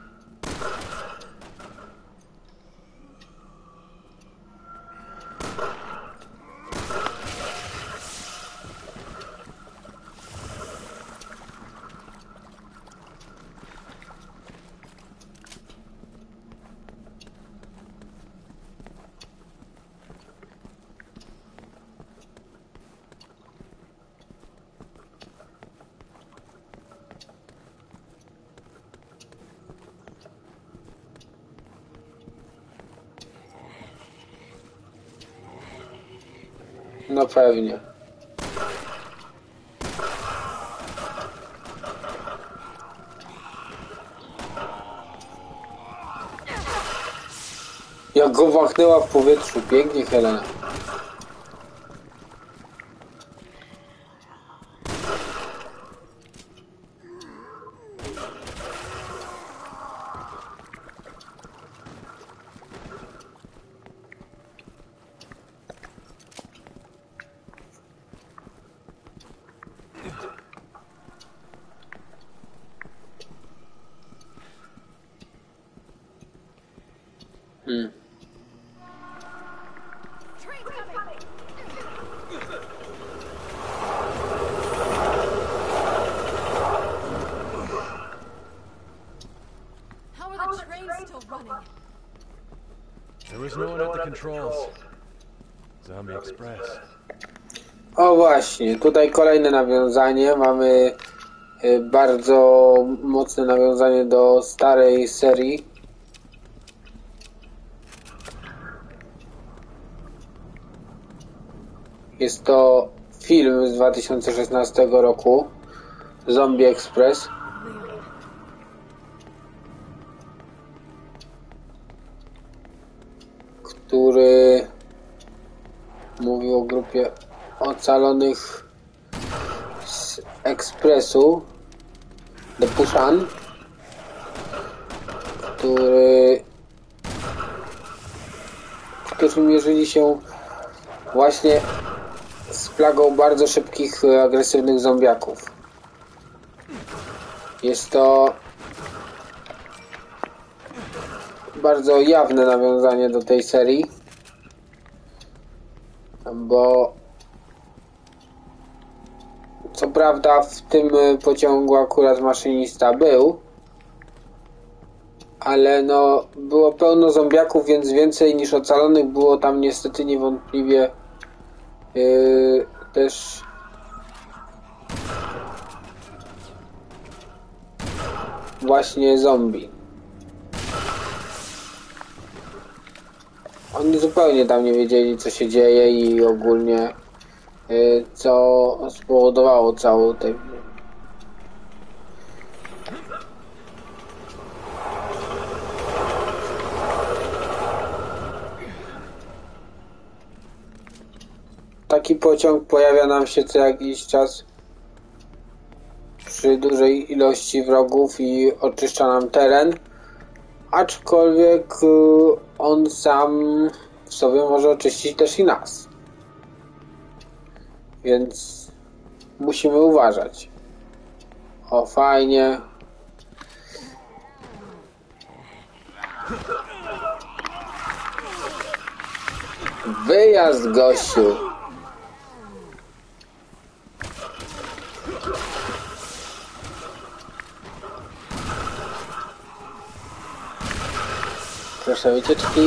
A: No pewnie. Jak go wachnęła w powietrzu. Pięknie, Helena. Hmm.
D: How are the trains still running?
B: There was no one at the controls. Zombie Express.
A: O właśnie, tutaj kolejne nawiązanie. Mamy y, bardzo mocne nawiązanie do starej serii. Jest to film z dwa tysiące szesnastego roku, Zombie Express.
D: Leon.
A: który mówił o grupie ocalonych z ekspresu The Pushan, który którzy mierzyli się właśnie z plagą bardzo szybkich, agresywnych zombiaków. Jest to bardzo jawne nawiązanie do tej serii, bo co prawda w tym pociągu akurat maszynista był, ale no było pełno zombiaków, więc więcej niż ocalonych było tam niestety niewątpliwie yy, też właśnie zombie. Oni zupełnie tam nie wiedzieli, co się dzieje i ogólnie yy, co spowodowało całą tę taki pociąg pojawia nam się co jakiś czas przy dużej ilości wrogów i oczyszcza nam teren, aczkolwiek on sam w sobie może oczyścić też i nas, więc musimy uważać. O, fajnie. Wyjazd, gościu. Proszę wycieczki.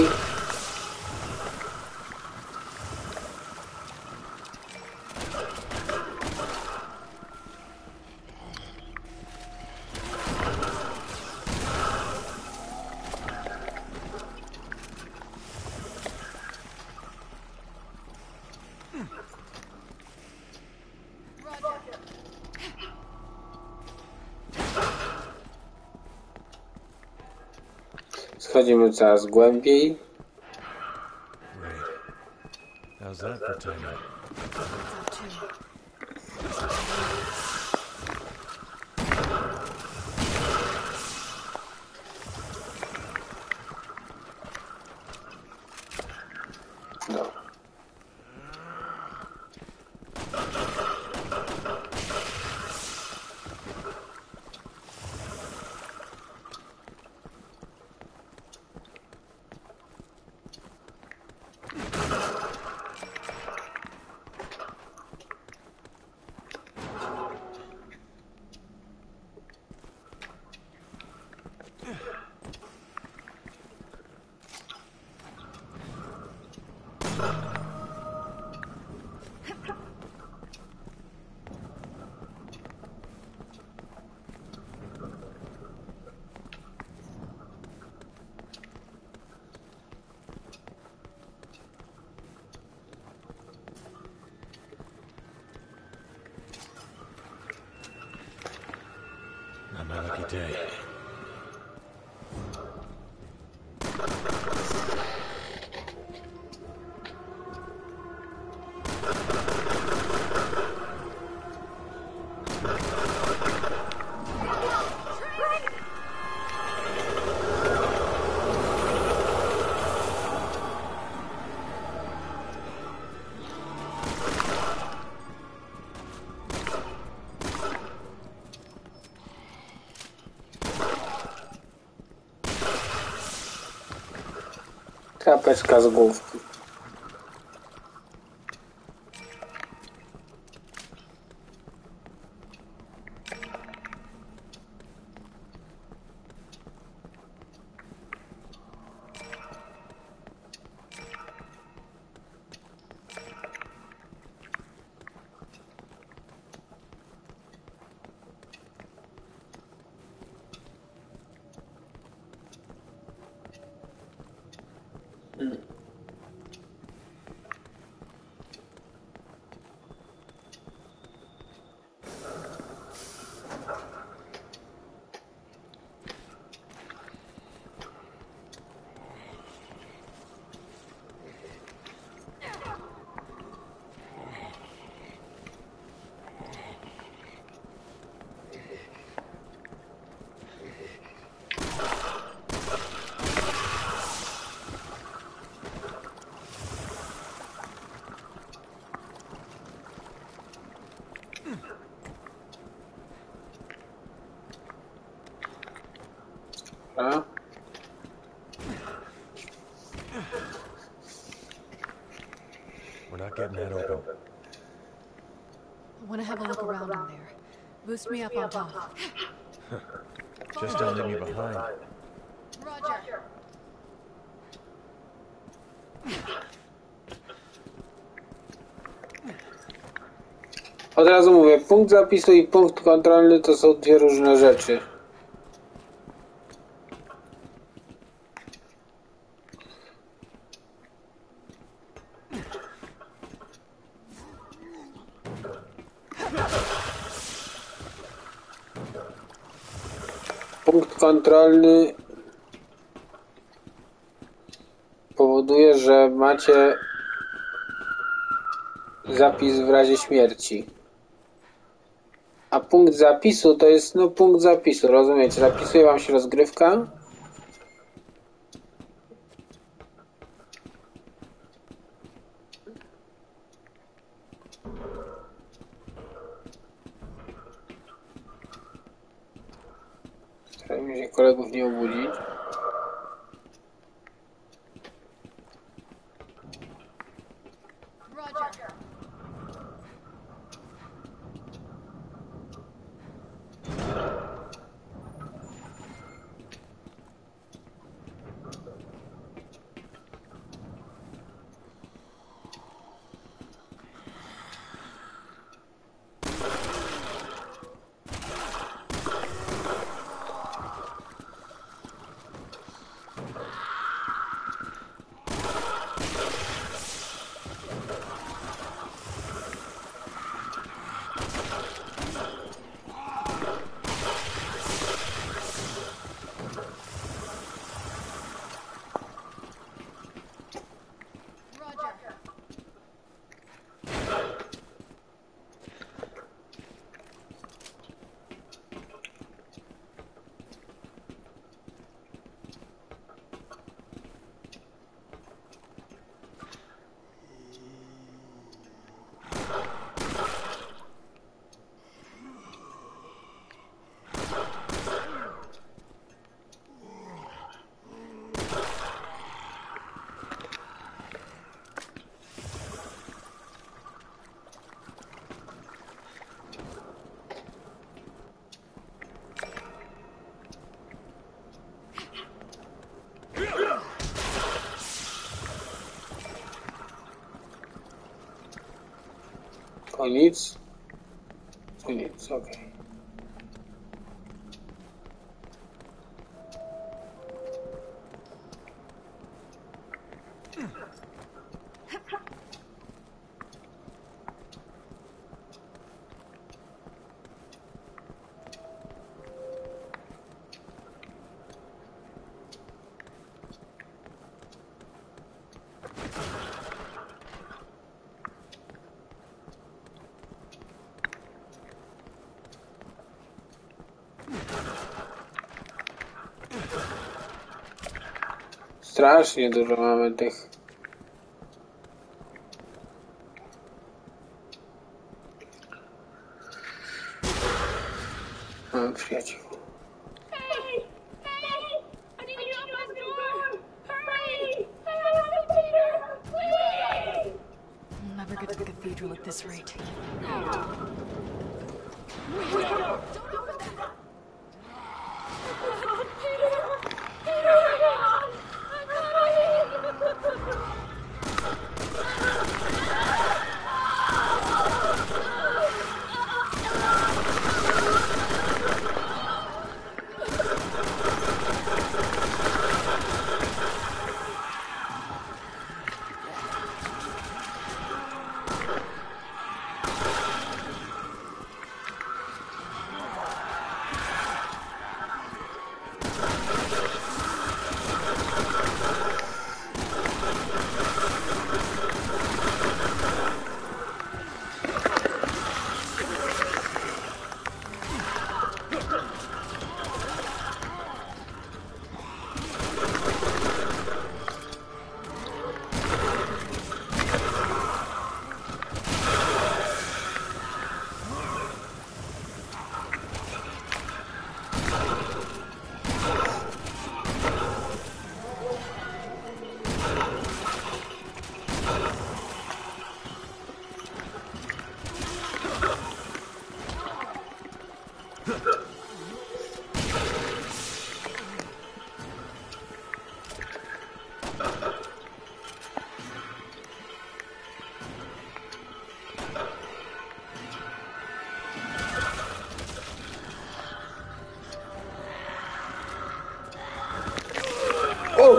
A: Schodzimy coraz głębiej.
B: How's that for timing?
A: Dobra.
B: Not my lucky day.
A: Krapeczka z główki. A?
B: We're not getting that open.
D: I want to have a look around in there. Boost me up on top.
B: Just don't leave me behind.
D: Roger.
A: Od razu mówię, punkt zapisu i punkt kontrolny to są dwie różne rzeczy. Punkt kontrolny powoduje, że macie zapis w razie śmierci. A punkt zapisu to jest no punkt zapisu, rozumiecie? Zapisuje wam się rozgrywka. Starajmy się kolegów nie obudzić.
D: Roger.
A: To nic. To nic, okej. Okay. Strasznie dużo mamy tych. Mamy przyjaciół.
D: We'll never get to the cathedral at this rate.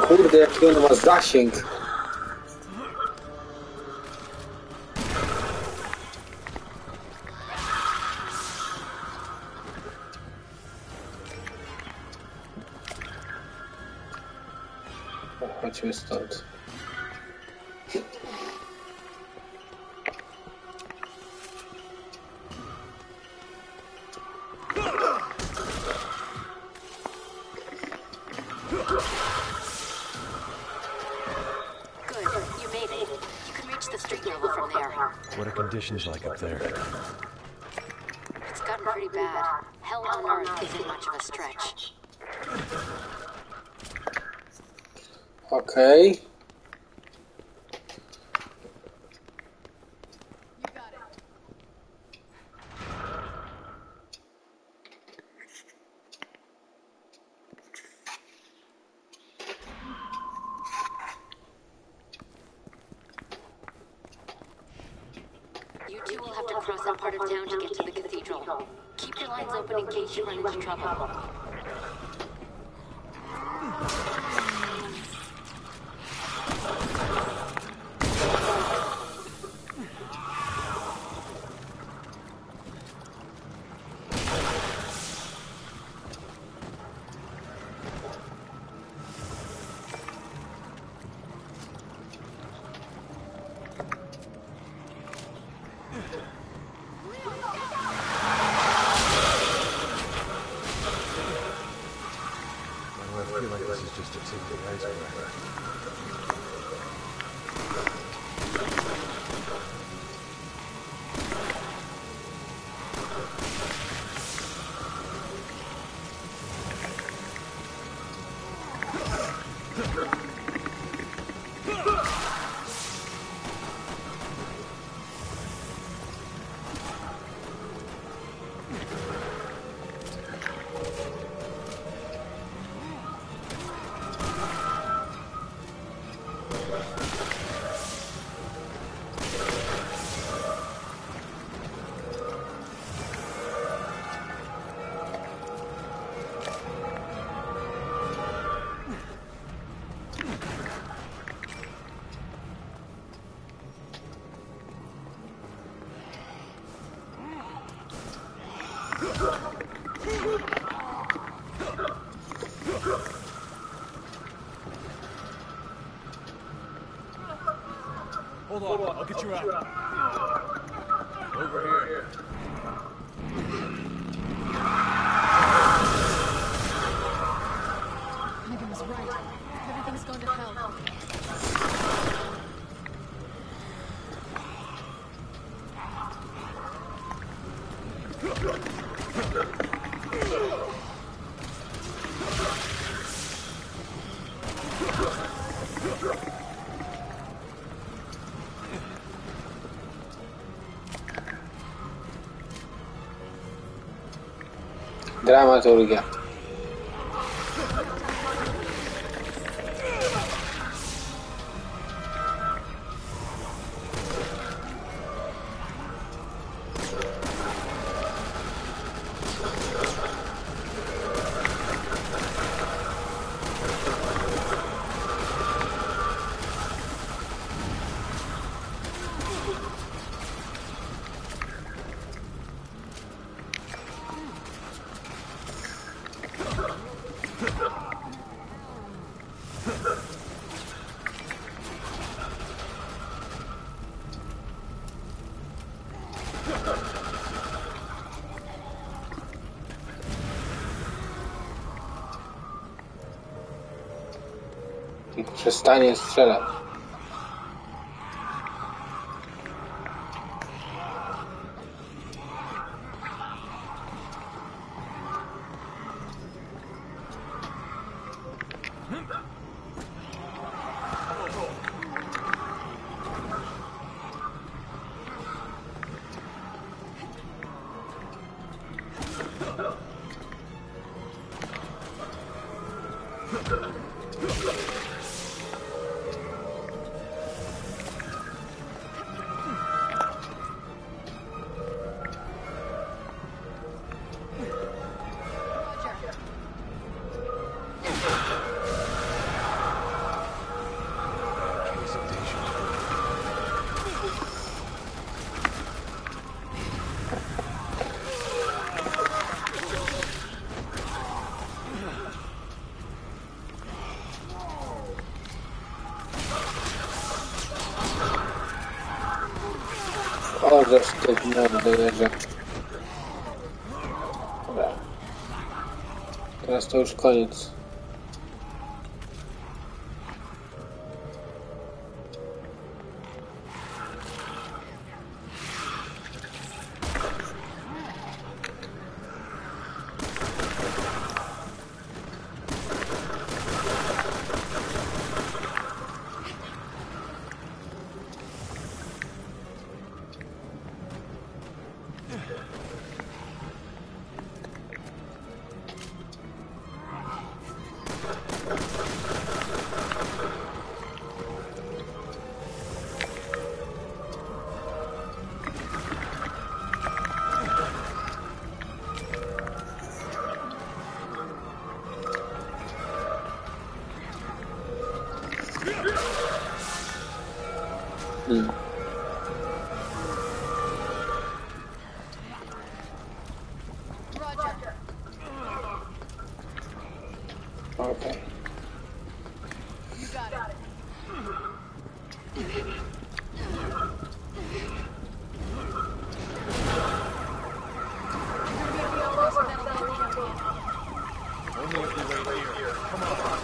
A: kurde, jaki on ma zasięg. Chodźmy stąd.
B: What are conditions like up there?
C: It's gotten pretty bad. Hell on Earth isn't much of a stretch.
A: Okej. Okay.
C: You two will have to cross that part of town to get to the cathedral. Keep your lines open in case you run into trouble.
B: I feel like this is just a tip of the iceberg. Hold on, I'll get you out. Over here.
D: Megan was right. Everything's going to hell.
A: Dramaturgia. Przestanie strzelać. za sztywno dojeżdża. Dobra. Teraz to już koniec. Hmm.
D: Roger.
A: Okay.
D: You got it.
B: Only if we wait here. Come on.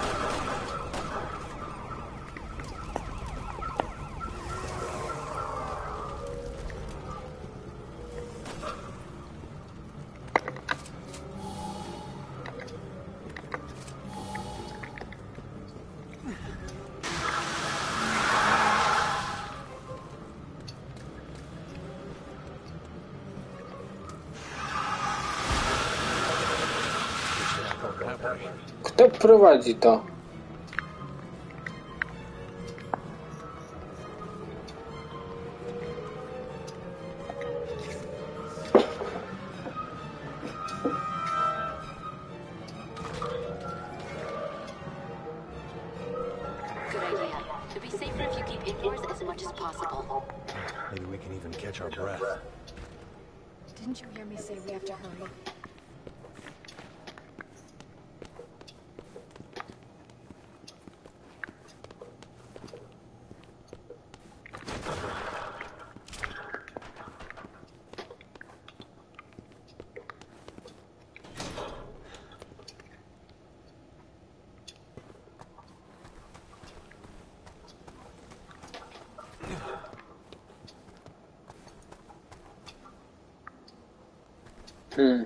A: Kto prowadzi to?
C: Good idea. It'd be safer if you keep indoors as much as possible.
B: Maybe we can even catch our breath.
D: Didn't you hear me say we have to hurry?
A: Hmm.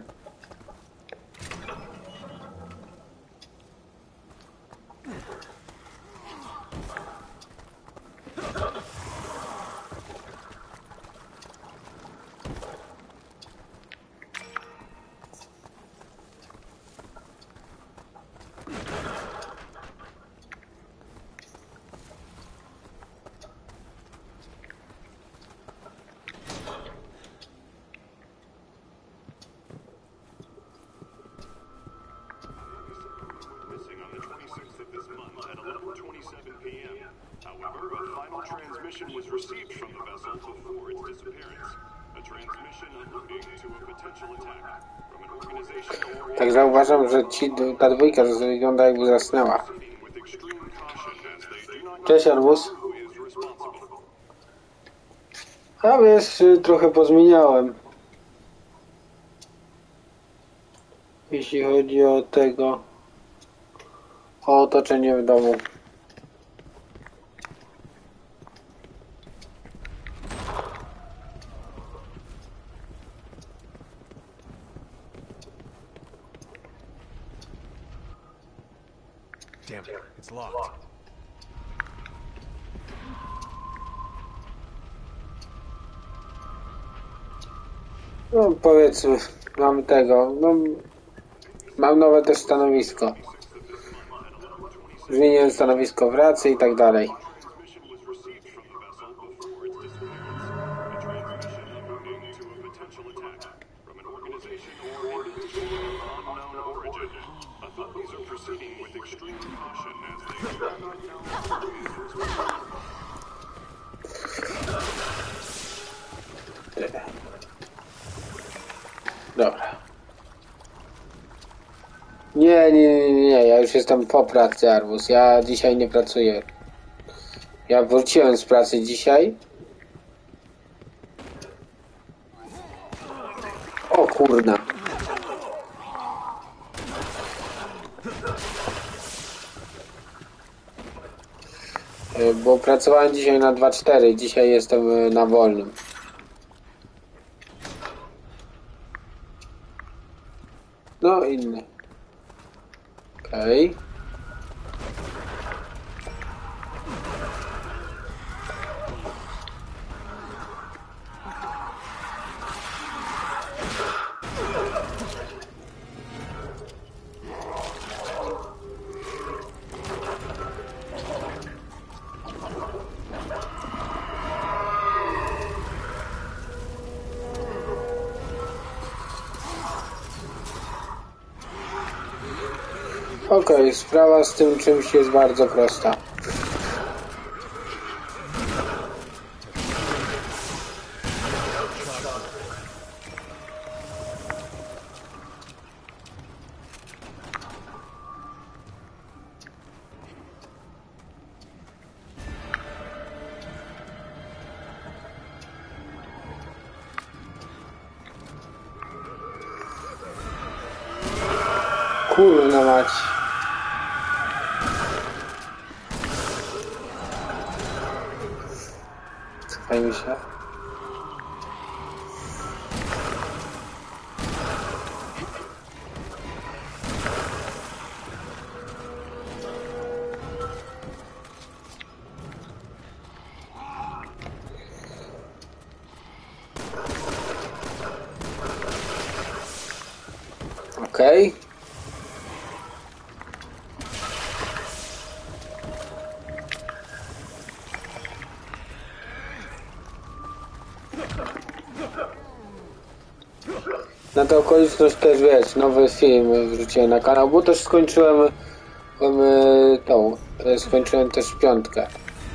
F: Transmission was received from the vessel before its disappearance. A transmission alluding to a potential attack from an organization or
A: Także uważam, że ci, ta dwójka wygląda jakby zasnęła.
F: with extreme caution as they do not
A: Cześć, Arbus.
F: know who is responsible.
A: A wiesz, trochę pozmieniałem. Jeśli chodzi o tego, o otoczenie w domu.
B: Damn it, it's locked.
A: No powiedzmy, mam tego, no mam nowe też stanowisko. Zmieniłem stanowisko w racji i tak dalej. Dobra. Nie, nie, nie, nie, ja już jestem po pracy, Arbus. Ja dzisiaj nie pracuję. Ja wróciłem z pracy dzisiaj. kurna. Bo pracowałem dzisiaj na dwa cztery, dzisiaj jestem na wolnym. No inny. Okej. Okay. Okej, okay, sprawa z tym czymś jest bardzo prosta. Kurna mać. Cofaj mi się. Okej. Okay. Na tę okoliczność też, wiesz, nowy film wrzuciłem na kanał, bo też skończyłem um, tą, skończyłem też piątkę.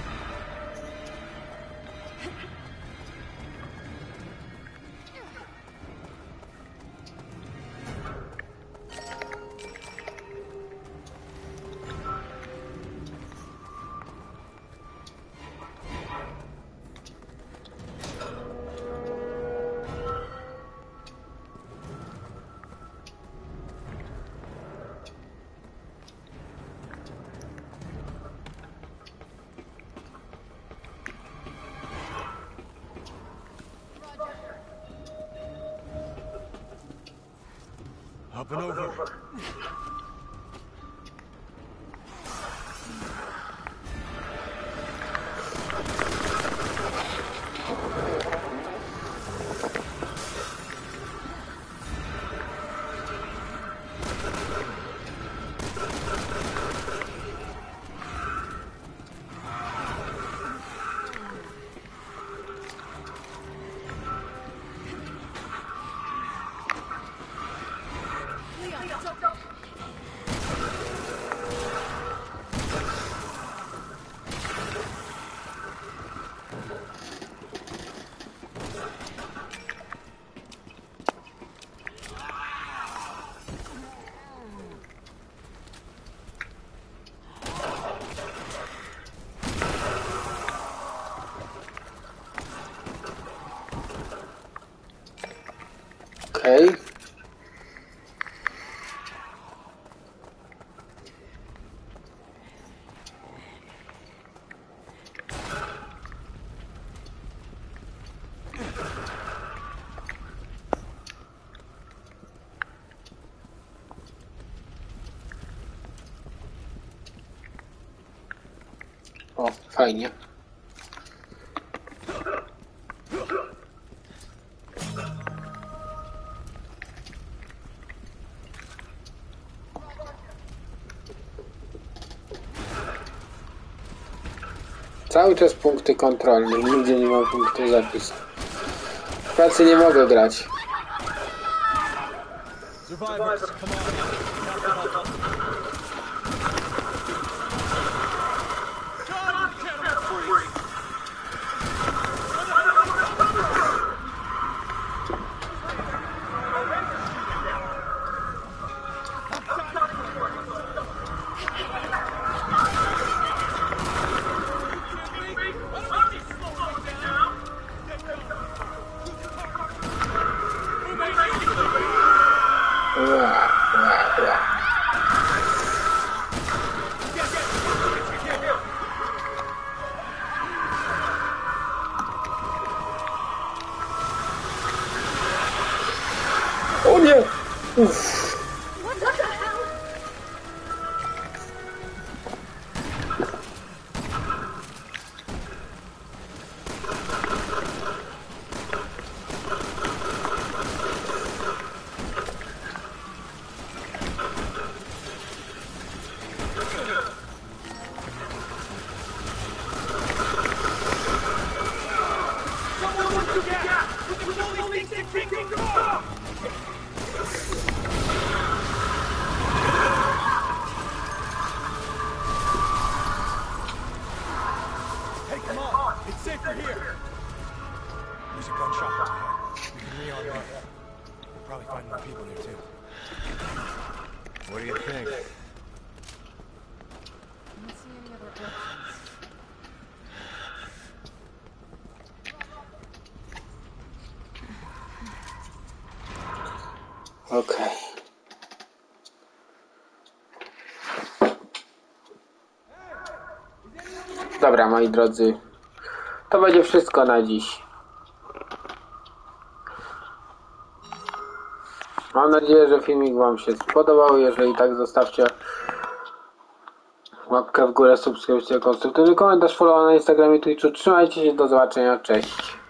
B: Up and over. Okej. Okay. O, fajnie. Cały czas punkty kontrolne, nigdzie nie mam punktu zapisu. W pracy nie mogę grać. What do you think?
D: I don't see any other options.
A: Okej. Dobra, moi drodzy. To będzie wszystko na dziś. Mam nadzieję, że filmik wam się spodobał. Jeżeli tak, zostawcie łapkę w górę, subskrypcję, konstruktywny komentarz, follow na Instagramie, Twitchu. Trzymajcie się, do zobaczenia, cześć.